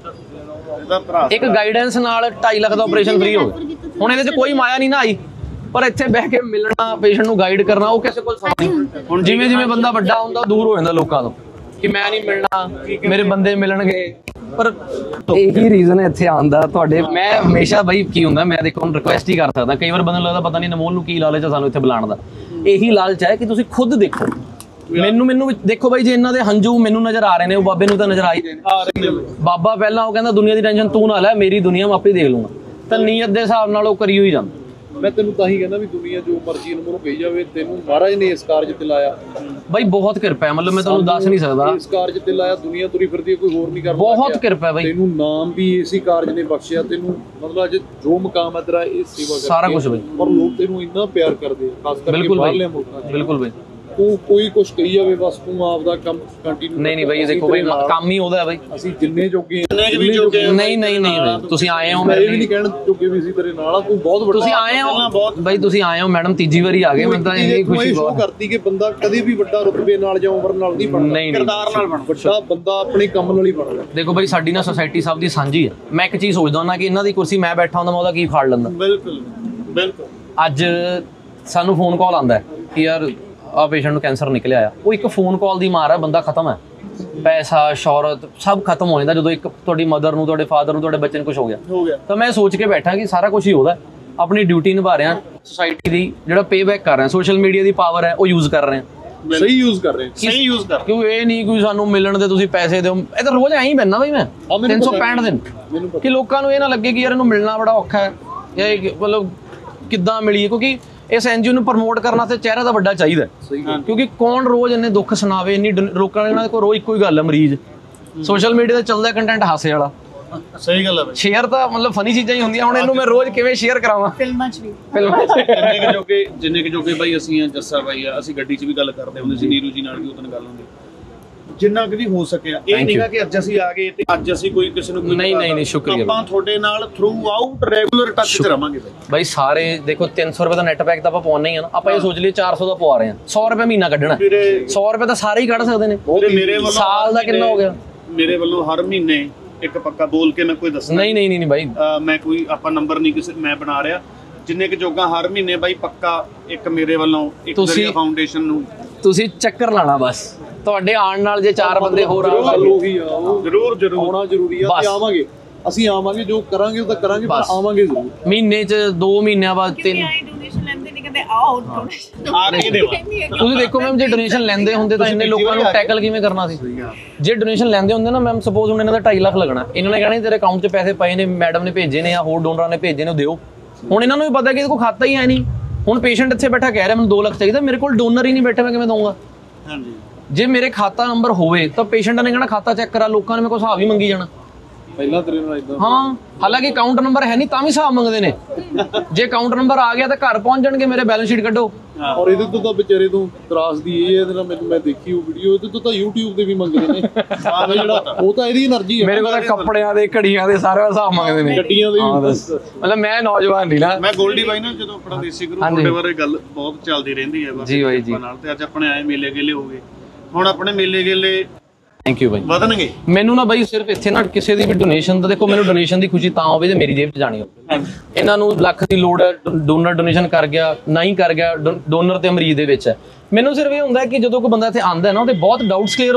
[SPEAKER 5] ਇਹਦਾ ਭਰਾ
[SPEAKER 1] ਇੱਕ ਗਾਈਡੈਂਸ ਨਾਲ ਢਾਈ ਲੱਖ ਦਾ ਆਪਰੇਸ਼ਨ ਫ੍ਰੀ ਹੋ ਗਿਆ। ਹੁਣ ਇਹਦੇ 'ਚ ਕੋਈ ਮਾਇਆ ਨਹੀਂ ਨਾ ਆਈ, ਪਰ ਇੱਥੇ ਬਹਿ ਕੇ ਮਿਲਣਾ, ਪੇਸ਼ੈਂਟ ਨੂੰ ਗਾਈਡ ਕਰਨਾ, ਉਹ ਕਿਸੇ ਕੋਲ ਸਮਾਂ ਨਹੀਂ। ਹੁਣ ਜਿਵੇਂ ਜਿਵੇਂ ਬੰਦਾ ਵੱਡਾ ਹੁੰਦਾ ਦੂਰ ਹੋ ਜਾਂਦਾ ਲੋਕਾਂ ਤੋਂ, ਕਿ ਮੈਂ ਨਹੀਂ ਮਿਲਣਾ, ਮੇਰੇ ਬੰਦੇ ਮਿਲਣਗੇ। ਪਰ ਇਹੀ ਰੀਜ਼ਨ ਹੈ ਇੱਥੇ ਆਉਣ ਦਾ ਤੁਹਾਡੇ। ਮੈਂ ਹਮੇਸ਼ਾ ਬਈ ਕੀ ਹੁੰਦਾ, ਮੈਂ ਦੇਖੋ ਹੁਣ ਰਿਕੁਐਸਟ ਹੀ ਕਰ ਸਕਦਾ, ਕਈ ਵਾਰ ਬੰਦੇ ਨੂੰ ਲੱਗਦਾ ਪਤਾ ਨਹੀਂ ਅਨਮੋਲ ਨੂੰ ਕੀ ਲਾਲਚ ਹੈ ਸਾਨੂੰ ਇੱਥੇ ਬੁਲਾਉਣ ਦਾ। ਇਹੀ ਲਾਲਚ ਹੈ ਕਿ ਤੁਸੀਂ ਖੁਦ ਦੇਖੋ। ਮੈਨੂੰ ਮੈਨੂੰ ਦੇਖੋ ਬਾਈ, ਜੇ ਇਹਨਾਂ ਦੇ ਹੰਝੂ ਮੈਨੂੰ ਨਜ਼ਰ ਆ ਰਹੇ ਨੇ, ਉਹ ਬਾਬੇ ਨੂੰ ਤਾਂ ਨਜ਼ਰ ਆ ਹੀ ਰਹੇ ਨੇ। ਬਾਬਾ ਪਹਿਲਾਂ ਉਹ ਕਹਿੰਦਾ ਦੁਨੀਆ ਦੀ ਟੈਨਸ਼ਨ ਤੂੰ ਨਾ ਲੈ, ਮੇਰੀ ਦੁਨੀਆ ਮੈਂ ਆਪੇ ਦੇਖ ਲੂੰਗਾ, ਤਾਂ ਨੀਅਤ ਦੇ ਹਿਸਾਬ ਨਾਲ ਉਹ ਕਰੀ ਹੋਈ ਜਾਂਦਾ।
[SPEAKER 2] ਮੈਂ ਤੈਨੂੰ ਤਾਂ ਹੀ ਕਹਿੰਦਾ ਵੀ ਦੁਨੀਆ ਜੋ ਮਰਜ਼ੀ ਨੂੰ ਕਹੀ ਜਾਵੇ, ਤੈਨੂੰ ਮਹਾਰਾਜ ਨੇ ਇਸ ਕਾਰਜ ਤੇ ਲਾਇਆ
[SPEAKER 1] ਬਾਈ, ਬਹੁਤ ਕਿਰਪਾ ਹੈ। ਮਤਲਬ ਮੈਂ ਤੁਹਾਨੂੰ ਦੱਸ ਨਹੀਂ ਸਕਦਾ,
[SPEAKER 2] ਇਸ ਕਾਰਜ ਤੇ ਲਾਇਆ। ਦੁਨੀਆ ਤੁਰੀ ਫਿਰਦੀ ਹੈ, ਕੋਈ ਹੋਰ ਨਹੀਂ ਕਰਦਾ।
[SPEAKER 1] ਬਹੁਤ ਕਿਰਪਾ ਹੈ ਬਾਈ।
[SPEAKER 2] ਤੈਨੂੰ ਨਾਮ ਵੀ ਇਸੇ ਕਾਰਜ ਨੇ ਬਖਸ਼ਿਆ ਤੈਨੂੰ, ਮਤਲਬ ਅੱਜ ਜੋ ਮੁਕਾਮ ਹੈ ਤੇਰਾ ਇਹ ਸੇਵਾ ਕਰਕੇ
[SPEAKER 1] ਸਾਰਾ ਕੁਝ ਬਾਈ।
[SPEAKER 2] ਪਰ ਲੋਕ ਤੈਨੂੰ ਇੰਨਾ ਪਿਆਰ ਕਰਦੇ ਆ, ਖਾਸ ਕਰਕੇ ਬਾਹਰਲੇ ਮੁਲਕਾਂ 'ਚ।
[SPEAKER 1] ਬਿਲਕੁਲ ਬਾਈ,
[SPEAKER 2] ਤੂੰ ਕੋਈ ਕੁਝ ਕਹੀ ਜਾਵੇ, ਬਸ ਤੂੰ ਆਪਦਾ ਕੰਮ ਕੰਟੀਨਿਊ।
[SPEAKER 1] ਨਹੀਂ ਨਹੀਂ ਬਾਈ, ਦੇਖੋ ਬਾਈ ਕੰਮ ਹੀ ਉਹਦਾ ਹੈ ਬਾਈ।
[SPEAKER 2] ਅਸੀਂ ਜਿੰਨੇ ਜੋਗੇ
[SPEAKER 5] ਵੀ ਜੋਗੇ
[SPEAKER 1] ਨਹੀਂ ਨਹੀਂ ਨਹੀਂ ਬਾਈ, ਤੁਸੀਂ ਆਏ ਹੋ,
[SPEAKER 2] ਮੈਂ ਇਹ ਵੀ ਨਹੀਂ ਕਹਿਣ ਜੋਗੇ ਵੀ ਸੀ ਤੇਰੇ ਨਾਲ। ਤੂੰ ਬਹੁਤ ਵੱਡਾ,
[SPEAKER 1] ਤੁਸੀਂ ਆਏ ਹੋ ਬਾਈ, ਤੁਸੀਂ ਆਏ ਹੋ ਮੈਡਮ, ਤੀਜੀ ਵਾਰੀ ਆ ਗਏ। ਮੈਨੂੰ ਤਾਂ ਇੰਨੀ ਖੁਸ਼ੀ
[SPEAKER 2] ਸ਼ੋ ਕਰਤੀ ਕਿ ਬੰਦਾ ਕਦੇ ਵੀ ਵੱਡਾ ਰੁਤਬੇ ਨਾਲ ਜਾਂ ਉਮਰ ਨਾਲ ਨਹੀਂ ਬਣਦਾ,
[SPEAKER 1] ਨਹੀਂ
[SPEAKER 5] ਕਿਰਦਾਰ ਨਾਲ ਬਣਦਾ।
[SPEAKER 2] ਵੱਡਾ ਬੰਦਾ ਆਪਣੇ ਕੰਮ ਨਾਲ ਹੀ ਬਣਦਾ।
[SPEAKER 1] ਦੇਖੋ ਬਾਈ, ਸਾਡੀ ਨਾ ਸੋਸਾਇਟੀ ਸਭ ਦੀ ਸਾਂਝੀ ਹੈ। ਮੈਂ ਇੱਕ ਚੀਜ਼ ਸੋਚਦਾ ਹੁੰਦਾ ਕਿ ਇਹਨਾਂ ਦੀ ਕੁਰਸੀ ਮੈਂ ਬੈਠਾ ਹੁੰਦਾ, ਮੈਂ ਉਹਦਾ ਕੀ ਫਾੜ ਲੈਂਦਾ।
[SPEAKER 5] ਬਿਲਕੁਲ ਬਿਲਕੁਲ।
[SPEAKER 1] ਅੱਜ ਸਾਨੂੰ ਫੋਨ ਕਾਲ ਆਉਂਦਾ ਕਿ ਯਾਰ ਆ ਪੇਸ਼ੈਂਟ ਨੂੰ ਕੈਂਸਰ ਨਿਕਲਿਆ ਆ, ਉਹ ਇੱਕ ਫੋਨ ਕਾਲ ਦੀ ਮਾਰ ਹੈ, ਬੰਦਾ ਖਤਮ ਹੈ। ਪੈਸਾ, ਸ਼ੌਹਰਤ ਸਭ ਖਤਮ ਹੋ ਜਾਂਦਾ ਜਦੋਂ ਇੱਕ ਤੁਹਾਡੀ ਮਦਰ ਨੂੰ, ਤੁਹਾਡੇ ਫਾਦਰ ਨੂੰ, ਤੁਹਾਡੇ ਬੱਚੇ ਨੂੰ ਕੁਝ ਹੋ ਗਿਆ।
[SPEAKER 5] ਹੋ ਗਿਆ
[SPEAKER 1] ਤਾਂ ਮੈਂ ਸੋਚ ਕੇ ਬੈਠਾ ਕਿ ਸਾਰਾ ਕੁਝ ਹੀ ਉਹਦਾ, ਆਪਣੀ ਡਿਊਟੀ ਨਿਭਾ ਰਿਹਾ, ਸੋਸਾਇਟੀ ਦੀ ਜਿਹੜਾ ਪੇ ਬੈਕ ਕਰ ਰਿਹਾ, ਸੋਸ਼ਲ ਮੀਡੀਆ ਦੀ ਪਾਵਰ ਹੈ ਉਹ ਯੂਜ਼ ਕਰ ਰਹੇ ਹਾਂ।
[SPEAKER 2] ਸਹੀ ਯੂਜ਼ ਕਰ ਰਹੇ,
[SPEAKER 5] ਸਹੀ ਯੂਜ਼ ਕਰ।
[SPEAKER 1] ਕਿਉਂ ਇਹ ਨਹੀਂ ਕੋਈ ਸਾਨੂੰ ਮਿਲਣ ਦੇ ਤੁਸੀਂ ਪੈਸੇ ਦਿਓ। ਇਹ ਤਾਂ ਰੋਜ਼ ਐਂ ਹੀ ਪੈਂਦਾ ਬਈ, ਮੈਂ ਤਿੰਨ ਸੌ ਪੈਂਹਠ ਦਿਨ ਕਿ ਲੋਕਾਂ ਨੂੰ ਇਹ ਨਾ ਲੱਗੇ ਕਿ ਯਾਰ ਇਹਨੂੰ ਮਿਲਣਾ ਬੜਾ ਔਖਾ ਹੈ, ਇਹ ਮਤਲਬ ਕਿੱਦਾਂ ਮਿਲੀਏ। ਕਿਉਂਕਿ ਇਸ ਐਨਜੀਓ ਨੂੰ ਪ੍ਰਮੋਟ ਕਰਨਾ ਤੇ ਚਿਹਰਾ ਤਾਂ ਵੱਡਾ ਚਾਹੀਦਾ, ਕਿਉਂਕਿ ਕੌਣ ਰੋਜ਼ ਇੰਨੇ ਦੁੱਖ ਸੁਣਾਵੇ, ਇੰਨੀ ਲੋਕਾਂ ਨੇ, ਇਹਨਾਂ ਕੋਲ ਰੋਜ਼ ਇੱਕੋ ਹੀ ਗੱਲ ਹੈ, ਮਰੀਜ਼। ਸੋਸ਼ਲ ਮੀਡੀਆ ਤੇ ਚੱਲਦਾ ਕੰਟੈਂਟ ਹਾਸੇ ਵਾਲਾ।
[SPEAKER 5] ਸਹੀ ਗੱਲ ਹੈ ਬਾਈ।
[SPEAKER 1] ਸ਼ੇਅਰ ਤਾਂ ਮਤਲਬ ਫਨੀ ਚੀਜ਼ਾਂ ਹੀ ਹੁੰਦੀਆਂ। ਹੁਣ ਇਹਨੂੰ ਮੈਂ ਰੋਜ਼ ਕਿਵੇਂ ਸ਼ੇਅਰ ਕਰਾਵਾਂ?
[SPEAKER 3] ਫਿਲਮਾਂ 'ਚ ਵੀ
[SPEAKER 1] ਫਿਲਮਾਂ
[SPEAKER 5] ਜਿੰਨੇ ਕਿ ਜੋਗੇ ਜਿੰਨੇ ਕਿ ਜੋਗੇ ਬਾਈ ਅਸੀਂ ਆ, ਜੱਸਾ ਬਾਈ ਆ, ਅਸੀਂ ਗੱਡੀ 'ਚ ਵੀ ਗੱਲ ਕਰਦੇ ਹੁੰਦੇ ਸੀ, ਨੀਰੂ ਜੀ ਨਾਲ ਵੀ ਉਦੋਂ ਗੱਲ ਹੁੰਦੀ। ਜਿੰਨਾ ਕਿ ਵੀ ਹੋ ਸਕਿਆ, ਇਹ ਨਹੀਂਗਾ ਕਿ ਅੱਜ ਅਸੀਂ ਆ ਗਏ ਤੇ ਅੱਜ ਅਸੀਂ ਕੋਈ ਕਿਸੇ ਨੂੰ ਕੋਈ
[SPEAKER 1] ਨਹੀਂ ਨਹੀਂ ਨਹੀਂ ਸ਼ੁਕਰੀਆ
[SPEAKER 5] ਆਪਾਂ ਤੁਹਾਡੇ ਨਾਲ ਥਰੂ ਆਊਟ ਰੈਗੂਲਰ ਟੱਚ 'ਚ ਰਵਾਂਗੇ ਬਾਈ।
[SPEAKER 1] ਬਾਈ ਸਾਰੇ ਦੇਖੋ, ਤਿੰਨ ਸੌ ਰੁਪਏ ਦਾ ਨੈਟ ਪੈਕ ਤਾਂ ਆਪਾਂ ਪਵਾਉਣਾ ਹੀ ਆ ਨਾ। ਆਪਾਂ ਇਹ ਸੋਚ ਲਈ ਚਾਰ ਸੌ ਦਾ ਪਵਾ ਰਹੇ ਹਾਂ, ਸੌ ਰੁਪਏ ਮਹੀਨਾ ਕੱਢਣਾ। ਸੌ ਰੁਪਏ ਤਾਂ ਸਾਰੇ ਹੀ ਕੱਢ ਸਕਦੇ ਨੇ।
[SPEAKER 5] ਮੇਰੇ ਵੱਲੋਂ
[SPEAKER 1] ਸਾਲ ਦਾ ਕਿੰਨਾ ਹੋ ਗਿਆ?
[SPEAKER 5] ਮੇਰੇ ਵੱਲੋਂ ਹਰ ਮਹੀਨੇ ਇੱਕ ਪੱਕਾ ਬੋਲ ਕੇ ਮੈਂ ਕੋਈ ਦੱਸਣਾ
[SPEAKER 1] ਨਹੀਂ ਨਹੀਂ ਨਹੀਂ ਬਾਈ,
[SPEAKER 5] ਮੈਂ ਕੋਈ ਆਪਾਂ ਨੰਬਰ ਨਹੀਂ ਕਿਸੇ ਮੈਂ ਬਣਾ ਰਿਹਾ, ਜਿੰਨੇ ਕਿ ਜੋਗਾ ਹਰ ਮਹੀਨੇ ਬਾਈ ਪੱਕਾ ਇੱਕ ਮੇਰੇ ਵੱਲੋਂ ਇੱਕ ਦਰਿਆ ਫਾਊਂਡੇਸ਼ਨ ਨੂੰ
[SPEAKER 1] ਤੁਸੀਂ ਚੱਕਰ ਲਾਣਾ ਬਸ। ਤੁਹਾਡੇ ਆਉਣ ਨਾਲ ਜੇ ਚਾਰ ਬੰਦੇ ਹੋਰ
[SPEAKER 2] ਉਹੀ ਆ, ਉਹ
[SPEAKER 5] ਜ਼ਰੂਰ ਜ਼ਰੂਰ
[SPEAKER 2] ਆਉਣਾ ਜ਼ਰੂਰੀ ਆ। ਤੇ ਆਵਾਂਗੇ, ਅਸੀਂ ਆਵਾਂਗੇ, ਜੋ ਕਰਾਂਗੇ ਉਹ ਤਾਂ ਕਰਾਂਗੇ, ਪਰ ਆਵਾਂਗੇ ਜ਼ਰੂਰ।
[SPEAKER 1] ਮਹੀਨੇ 'ਚ ਦੋ ਮਹੀਨਿਆਂ ਬਾਅਦ ਤਿੰਨ।
[SPEAKER 3] ਡੋਨੇਸ਼ਨ ਲੈਂਦੇ ਨਹੀਂ, ਕਹਿੰਦੇ ਆਓ ਡੋਨੇਸ਼ਨ
[SPEAKER 5] ਆ ਕੇ ਦੇਵਾ।
[SPEAKER 1] ਤੁਸੀਂ ਦੇਖੋ ਮੈਮ, ਜੇ ਡੋਨੇਸ਼ਨ ਲੈਂਦੇ ਹੁੰਦੇ ਤਾਂ ਇੰਨੇ ਲੋਕਾਂ ਨੂੰ ਟੈਕਲ ਕਿਵੇਂ ਕਰਨਾ ਸੀ? ਜੇ ਡੋਨੇਸ਼ਨ ਲੈਂਦੇ ਹੁੰਦੇ ਨਾ ਮੈਮ, ਸਪੋਜ਼ ਹੁਣ ਇਹਨਾਂ ਦਾ ਢਾਈ ਲੱਖ ਲੱਗਣਾ, ਇਹਨਾਂ ਨੇ ਕਹਿਣਾ ਤੇਰੇ ਅਕਾਊਂਟ 'ਚ ਪੈਸੇ ਪਏ ਨੇ, ਮੈਡਮ ਨੇ ਭੇਜੇ ਨੇ ਜਾਂ ਹੋਰ ਡੋਨਰਾਂ ਨੇ ਭੇਜੇ ਨੇ, ਉਹ ਦਿਓ। ਹੁਣ ਇਹਨਾਂ ਨੂੰ ਵੀ ਪਤਾ ਕਿ ਇਹਦੇ ਕੋਲ ਖਾਤਾ ਹੀ ਹੈ ਨਹੀਂ। ਹੁਣ ਪੇਸ਼ੈਂਟ ਇੱਥੇ ਬੈਠਾ ਕਹਿ ਰਿਹਾ ਮੈਨੂੰ ਦੋ ਲੱਖ ਚਾਹੀਦਾ, ਮੇਰੇ ਕੋਲ ਡੋਨਰ ਹੀ ਨਹੀਂ ਬੈਠਾ, ਮੈਂ ਕਿਵੇਂ ਦਊਂਗਾ?
[SPEAKER 5] ਹਾਂਜੀ।
[SPEAKER 1] ਜੇ ਮੇਰੇ ਖਾਤਾ ਨੰਬਰ ਹੋਵੇ ਤਾਂ ਪੇਸ਼ੈਂਟ ਨੇ ਕਹਿਣਾ ਖਾਤਾ ਚੈੱਕ ਕਰਾ, ਲੋਕਾਂ ਨੇ ਮੇਰੇ ਕੋਲ ਹਿਸਾਬ ਹੀ ਮੰਗੀ ਜਾਣਾ।
[SPEAKER 2] ਪਹਿਲਾਂ ਤੇਰੇ ਨਾਲ ਇਦਾਂ
[SPEAKER 1] ਹਾਂ, ਹਾਲਾਂਕਿ ਅਕਾਊਂਟ ਨੰਬਰ ਹੈ ਨਹੀਂ ਤਾਂ ਵੀ ਹਿਸਾਬ ਮੰਗਦੇ ਨੇ। ਜੇ ਅਕਾਊਂਟ ਨੰਬਰ ਆ ਗਿਆ ਤਾਂ ਘਰ ਪਹੁੰਚ ਜਾਣਗੇ, ਮੇਰੇ ਬੈਲੈਂਸ ਸ਼ੀਟ ਕੱਢੋ।
[SPEAKER 2] ਔਰ ਇਹਦੇ ਤੋਂ ਤਾਂ ਵਿਚਾਰੇ ਤੋਂ ਤਰਾਸ ਦੀ ਇਹ ਇਹਦੇ ਨਾਲ ਮੈਨੂੰ ਮੈਂ ਦੇਖੀ ਉਹ ਵੀਡੀਓ, ਇਹਦੇ ਤੋਂ ਤਾਂ YouTube ਤੇ ਵੀ ਮੰਗਦੇ ਨੇ। ਜਿਹੜਾ ਉਹ ਤਾਂ ਇਹਦੀ એનર્ਜੀ ਹੈ।
[SPEAKER 1] ਮੇਰੇ ਕੋਲ ਤਾਂ ਕੱਪੜਿਆਂ ਦੇ, ਘੜੀਆਂ ਦੇ ਸਾਰੇ ਹਿਸਾਬ ਮੰਗਦੇ ਨੇ,
[SPEAKER 2] ਗੱਡੀਆਂ ਦੇ ਵੀ।
[SPEAKER 1] ਮਤਲਬ ਮੈਂ ਨੌਜਵਾਨ ਨਹੀਂ ਨਾ।
[SPEAKER 5] ਮੈਂ ਗੋਲਡੀ ਬਾਈ ਨਾ, ਜਦੋਂ ਆਪਣਾ ਦੇਸੀ ਗੁਰੂ ਤੁਹਾਡੇ ਬਾਰੇ ਗੱਲ ਬਹੁਤ ਚੱਲਦੀ ਰਹਿੰਦੀ ਹੈ
[SPEAKER 1] ਜੀ ਬਾਈ ਜੀ
[SPEAKER 5] ਨਾਲ, ਤੇ ਅੱਜ ਆਪਣੇ ਆਏ ਮੇਲੇ ਗੇਲੇ ਹੋ ਗਏ। ਹੁਣ ਆਪਣੇ ਮੇਲੇ ਗੇਲੇ
[SPEAKER 1] ਥੈਂਕ ਯੂ ਬਾਈ
[SPEAKER 5] ਵਧਣਗੇ।
[SPEAKER 1] ਮੈਨੂੰ ਨਾ ਬਾਈ ਸਿਰਫ ਇੱਥੇ ਨਾ ਕਿਸੇ ਦੀ ਵੀ ਡੋਨੇਸ਼ਨ ਦਾ, ਦੇਖੋ ਮੈਨੂੰ ਡੋਨੇਸ਼ਨ ਦੀ ਖੁਸ਼ੀ ਤਾਂ ਹੋਵੇ ਜੇ ਮੇਰੀ ਜੇਬ 'ਚ ਜਾਣੀ ਹੋਵੇ। ਇਹਨਾਂ ਨੂੰ ਲੱਖ ਦੀ ਲੋੜ ਹੈ, ਡੋਨਰ ਡੋਨੇਸ਼ਨ ਕਰ ਗਿਆ ਨਹੀਂ ਕਰ ਗਿਆ, ਡੋਨਰ ਤੇ ਮਰੀਜ਼ ਦੇ ਵਿੱਚ ਹੈ। ਮੈਨੂੰ ਸਿਰਫ ਇਹ ਹੁੰਦਾ ਕਿ ਜਦੋਂ ਕੋਈ ਬੰਦਾ ਇੱਥੇ ਆਉਂਦਾ ਨਾ, ਉਹਦੇ ਬਹੁਤ ਡਾਊਟਸ ਕਲੀਅਰ ਹੁੰਦੇ ਨੇ।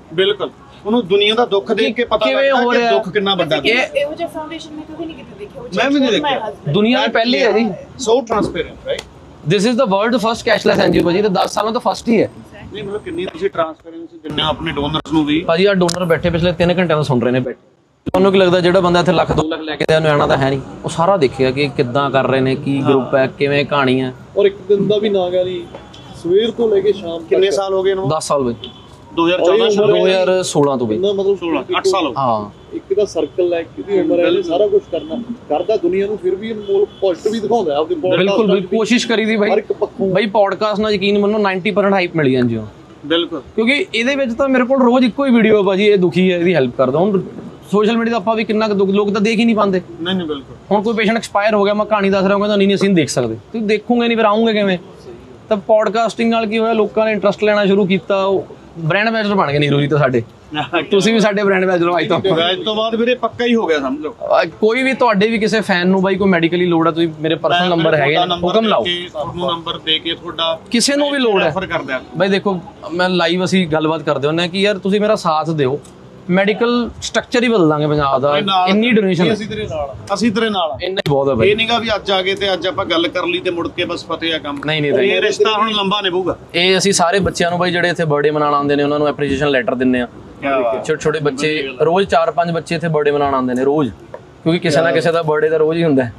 [SPEAKER 5] ਬਿਲਕੁਲ ਉਹਨੂੰ ਦੁਨੀਆ ਦਾ ਦੁੱਖ ਦੇਖ ਕੇ ਪਤਾ
[SPEAKER 1] ਕਿਵੇਂ
[SPEAKER 5] ਲੱਗਦਾ
[SPEAKER 1] ਹੋ
[SPEAKER 5] ਕਿ
[SPEAKER 1] ਰਿਹਾ
[SPEAKER 5] ਦੁੱਖ ਕਿੰਨਾ ਵੱਡਾ
[SPEAKER 1] ਇਹ
[SPEAKER 3] ਇਹੋ ਜਿਹਾ ਫਾਊਂਡੇਸ਼ਨ ਮੈਂ ਕਦੇ ਨਹੀਂ ਕਿਤੇ ਦੇਖਿਆ।
[SPEAKER 5] ਮੈਂ ਵੀ ਨਹੀਂ ਦੇਖਿਆ।
[SPEAKER 1] ਦੁਨੀਆ ਵਿੱਚ ਪਹਿਲੀ ਹੈ ਜੀ।
[SPEAKER 5] So transparent right.
[SPEAKER 1] This is the world first cashless NGO ਭਾਜੀ, ਤੇ ਦਸ ਸਾਲਾਂ ਤੋਂ ਫਸਟ ਹੀ ਹੈ
[SPEAKER 5] ਨਹੀਂ ਮਤਲਬ ਕਿੰਨੀ ਤੁਸੀਂ ਟ੍ਰਾਂਸਪੇਰੈਂਸੀ ਦਿੰਦੇ ਹੋ ਆਪਣੇ ਡੋਨਰਸ ਨੂੰ ਵੀ।
[SPEAKER 1] ਭਾਜੀ ਆ ਡੋਨਰ ਬੈਠੇ ਪਿਛਲੇ ਤਿੰਨ ਘੰਟਿਆਂ ਤੋਂ ਸੁਣ ਰਹੇ ਨੇ ਬੈਠੇ। ਤੁਹਾਨੂੰ ਕੀ ਲੱਗਦਾ ਜਿਹੜਾ ਬੰਦਾ ਇੱਥੇ ਲੱਖ ਦੋ ਲੱਖ ਲੈ ਕੇ ਤੇ ਉਹਨੂੰ ਆਣਾ ਤਾਂ ਹੈ ਨਹੀਂ, ਉਹ ਸਾਰਾ ਦੇਖਿਆ ਕਿ ਕਿੱਦਾਂ ਕਰ ਰਹੇ ਨੇ, ਕੀ ਗਰੁੱਪ ਹੈ, ਕਿਵੇਂ ਕਹਾਣੀ ਹੈ।
[SPEAKER 7] ਔਰ ਇੱਕ ਦਿਨ ਦਾ ਵੀ ਨਾ ਗਾ ਨਹੀਂ, ਸਵੇਰ ਤੋਂ ਲੈ ਕੇ ਸ਼ਾਮ
[SPEAKER 5] ਕਿੰਨੇ ਸਾਲ ਹੋ ਗਏ ਇਹਨੂੰ?
[SPEAKER 1] ਦਸ ਸਾਲ ਬਈ,
[SPEAKER 5] ਦੋ ਹਜ਼ਾਰ ਚੌਦਾਂ ਸ਼ੁਰੂ
[SPEAKER 1] ਦੋ ਹਜ਼ਾਰ ਸੋਲਾਂ ਤੋਂ ਬਈ
[SPEAKER 7] ਇੰਨਾ ਮਤਲਬ
[SPEAKER 5] ਸੋਲਾਂ ਅੱਠ ਸਾਲ ਹੋ ਗਏ।
[SPEAKER 1] ਹਾਂ
[SPEAKER 7] ਇੱਕ ਦਾ ਸਰਕਲ ਹੈ, ਕਿਹਦੀ ਉਮਰ ਹੈ, ਇਹਨੇ ਸਾਰਾ ਕੁਝ ਕਰਨਾ ਕਰਦਾ ਦੁਨੀਆ ਨੂੰ, ਫਿਰ ਵੀ ਅਨਮੋਲ ਪੋਜ਼ਿਟਿਵ ਹੀ ਦਿਖਾਉਂਦਾ ਆਪਦੇ
[SPEAKER 1] ਬਿਲਕੁਲ ਬਿਲਕੁਲ ਕੋਸ਼ਿਸ਼ ਕਰੀ ਦੀ ਬਾਈ।
[SPEAKER 7] ਹਰ ਇੱਕ ਪੱਖੋਂ
[SPEAKER 1] ਬਾਈ ਪੋਡਕਾਸਟ ਨਾਲ ਯਕੀਨ ਮੰਨੋ ਨੱਬੇ ਪਰਸੈਂਟ ਹਾਈਪ ਮਿਲੀ ਜਾਂਦੀ ਉਹ,
[SPEAKER 5] ਬਿਲਕੁਲ
[SPEAKER 1] ਕਿਉਂਕਿ ਇਹਦੇ ਵਿੱਚ ਤਾਂ ਮੇਰੇ ਕੋਲ ਰੋਜ਼ ਇੱਕੋ ਹੀ ਵੀਡੀਓ ਭਾਜੀ, ਇਹ ਦੁਖੀ ਹੈ ਇਹਦੀ ਹੈਲਪ ਕਰਦਾ। ਹੁਣ ਸੋਸ਼ਲ ਮੀਡੀਆ ਦਾ ਆਪਾਂ ਵੀ ਕਿੰਨਾ ਕੁ ਦੁੱਖ, ਲੋਕ ਤਾਂ ਦੇਖ ਹੀ ਨਹੀਂ ਪਾਉਂਦੇ।
[SPEAKER 5] ਨਹੀਂ ਨਹੀਂ ਬਿਲਕੁਲ।
[SPEAKER 1] ਹੁਣ ਕੋਈ ਪੇਸ਼ੈਂਟ ਐਕਸਪਾਇਰ ਹੋ ਗਿਆ, ਮੈਂ ਕਹਾਣੀ ਦੱਸ ਰਿਹਾ ਹਾਂ, ਕਹਿੰਦਾ ਨਹੀਂ ਨਹੀਂ ਅਸੀਂ ਨਹੀਂ ਦੇਖ ਸਕਦੇ। ਤੁਸੀਂ ਦੇਖੋਗੇ ਨਹੀਂ ਫਿਰ ਆਉਂਗੇ ਕਿਵੇਂ? ਤਾਂ ਪੋਡਕਾਸਟਿੰਗ ਨਾਲ ਕੀ ਹੋਇਆ, ਲੋਕਾਂ ਨੇ ਇੰਟਰਸਟ ਲੈਣਾ ਸ਼ੁਰੂ ਕੀਤਾ, ਉਹ ਬ੍ਰਾਂਡ ਐਂਬੈਸਡਰ ਬਣ ਗਏ ਨੀਰੂ ਜੀ ਤਾਂ ਸਾਡੇ। ਤੁਸੀਂ ਵੀ ਸਾਡੇ ਬ੍ਰਾਂਡ ਐਂਬੈਸਡਰ ਅੱਜ ਤੋਂ
[SPEAKER 5] ਅੱਜ ਤੋਂ ਬਾਅਦ ਵੀਰੇ ਪੱਕਾ ਹੀ ਹੋ ਗਿਆ ਸਮਝ ਲਓ।
[SPEAKER 1] ਕੋਈ ਵੀ ਤੁਹਾਡੇ ਵੀ ਕਿਸੇ ਫੈਨ ਨੂੰ ਬਾਈ ਕੋਈ ਮੈਡੀਕਲੀ ਲੋੜ ਹੈ, ਤੁਸੀਂ ਮੇਰੇ ਪਰਸਨਲ ਨੰਬਰ ਹੈਗੇ ਨੇ, ਹੁਕਮ ਲਾਓ।
[SPEAKER 5] ਤੁਹਾਨੂੰ ਨੰਬਰ ਦੇ ਕੇ ਤੁਹਾਡਾ
[SPEAKER 1] ਕਿਸੇ ਨੂੰ ਵੀ ਲੋੜ ਹੈ
[SPEAKER 5] ਰੈਫਰ ਕਰ ਦਿਆ
[SPEAKER 1] ਬਾਈ। ਦੇਖੋ ਮੈਂ ਲਾਈਵ ਅਸੀਂ ਗੱਲਬਾਤ ਕਰਦੇ ਹੁੰਦੇ ਹਾਂ ਕਿ ਯਾਰ ਤੁਸੀਂ ਮੇਰਾ ਸਾਥ ਦਿਓ, ਮੈਡੀਕਲ ਸਟਰਕਚਰ ਹੀ ਬਦਲ ਦਾਂਗੇ ਪੰਜਾਬ ਦਾ। ਇੰਨੀ ਡੋਨੇਸ਼ਨ
[SPEAKER 5] ਅਸੀਂ ਤੇਰੇ ਨਾਲ ਆ, ਅਸੀਂ ਤੇਰੇ ਨਾਲ ਆ।
[SPEAKER 1] ਇੰਨਾ ਹੀ ਬਹੁਤ ਹੈ ਬਾਈ।
[SPEAKER 5] ਇਹ ਨਹੀਂਗਾ ਵੀ ਅੱਜ ਆ ਗਏ ਤੇ ਅੱਜ ਆਪਾਂ ਗੱਲ ਕਰ ਲਈ ਤੇ ਮੁੜ ਕੇ ਬਸ ਫਤਿਹ ਆ ਕੰਮ।
[SPEAKER 1] ਨਹੀਂ ਨਹੀਂ
[SPEAKER 5] ਇਹ ਰਿਸ਼ਤਾ ਹੁਣ ਲੰਬਾ ਨਿਭੂਗਾ।
[SPEAKER 1] ਇਹ ਅਸੀਂ ਸਾਰੇ ਬੱਚਿਆਂ ਨੂੰ ਬਾਈ ਜਿਹੜੇ ਇੱਥੇ ਬਰਥਡੇ ਮਨਾਉਣ ਆਉਂਦੇ ਨੇ ਉਹਨਾਂ ਨੂੰ ਐਪਰੀਸ਼ੀਏਸ਼ਨ ਲੈਟਰ ਦਿੰਦੇ ਆ। ਛੋਟੇ ਛੋਟੇ ਬੱਚੇ ਰੋਜ਼ ਚਾਰ ਪੰਜ ਬੱਚੇ ਇੱਥੇ ਬਰਥਡੇ ਮਨਾਉਣ ਆਉਂਦੇ ਨੇ ਰੋਜ਼, ਕਿਉਂਕਿ ਕਿਸੇ ਨਾ ਕਿਸੇ ਦਾ ਬਰਥਡੇ ਤਾਂ ਰੋਜ਼ ਹੀ ਹੁੰਦਾ ਹੈ।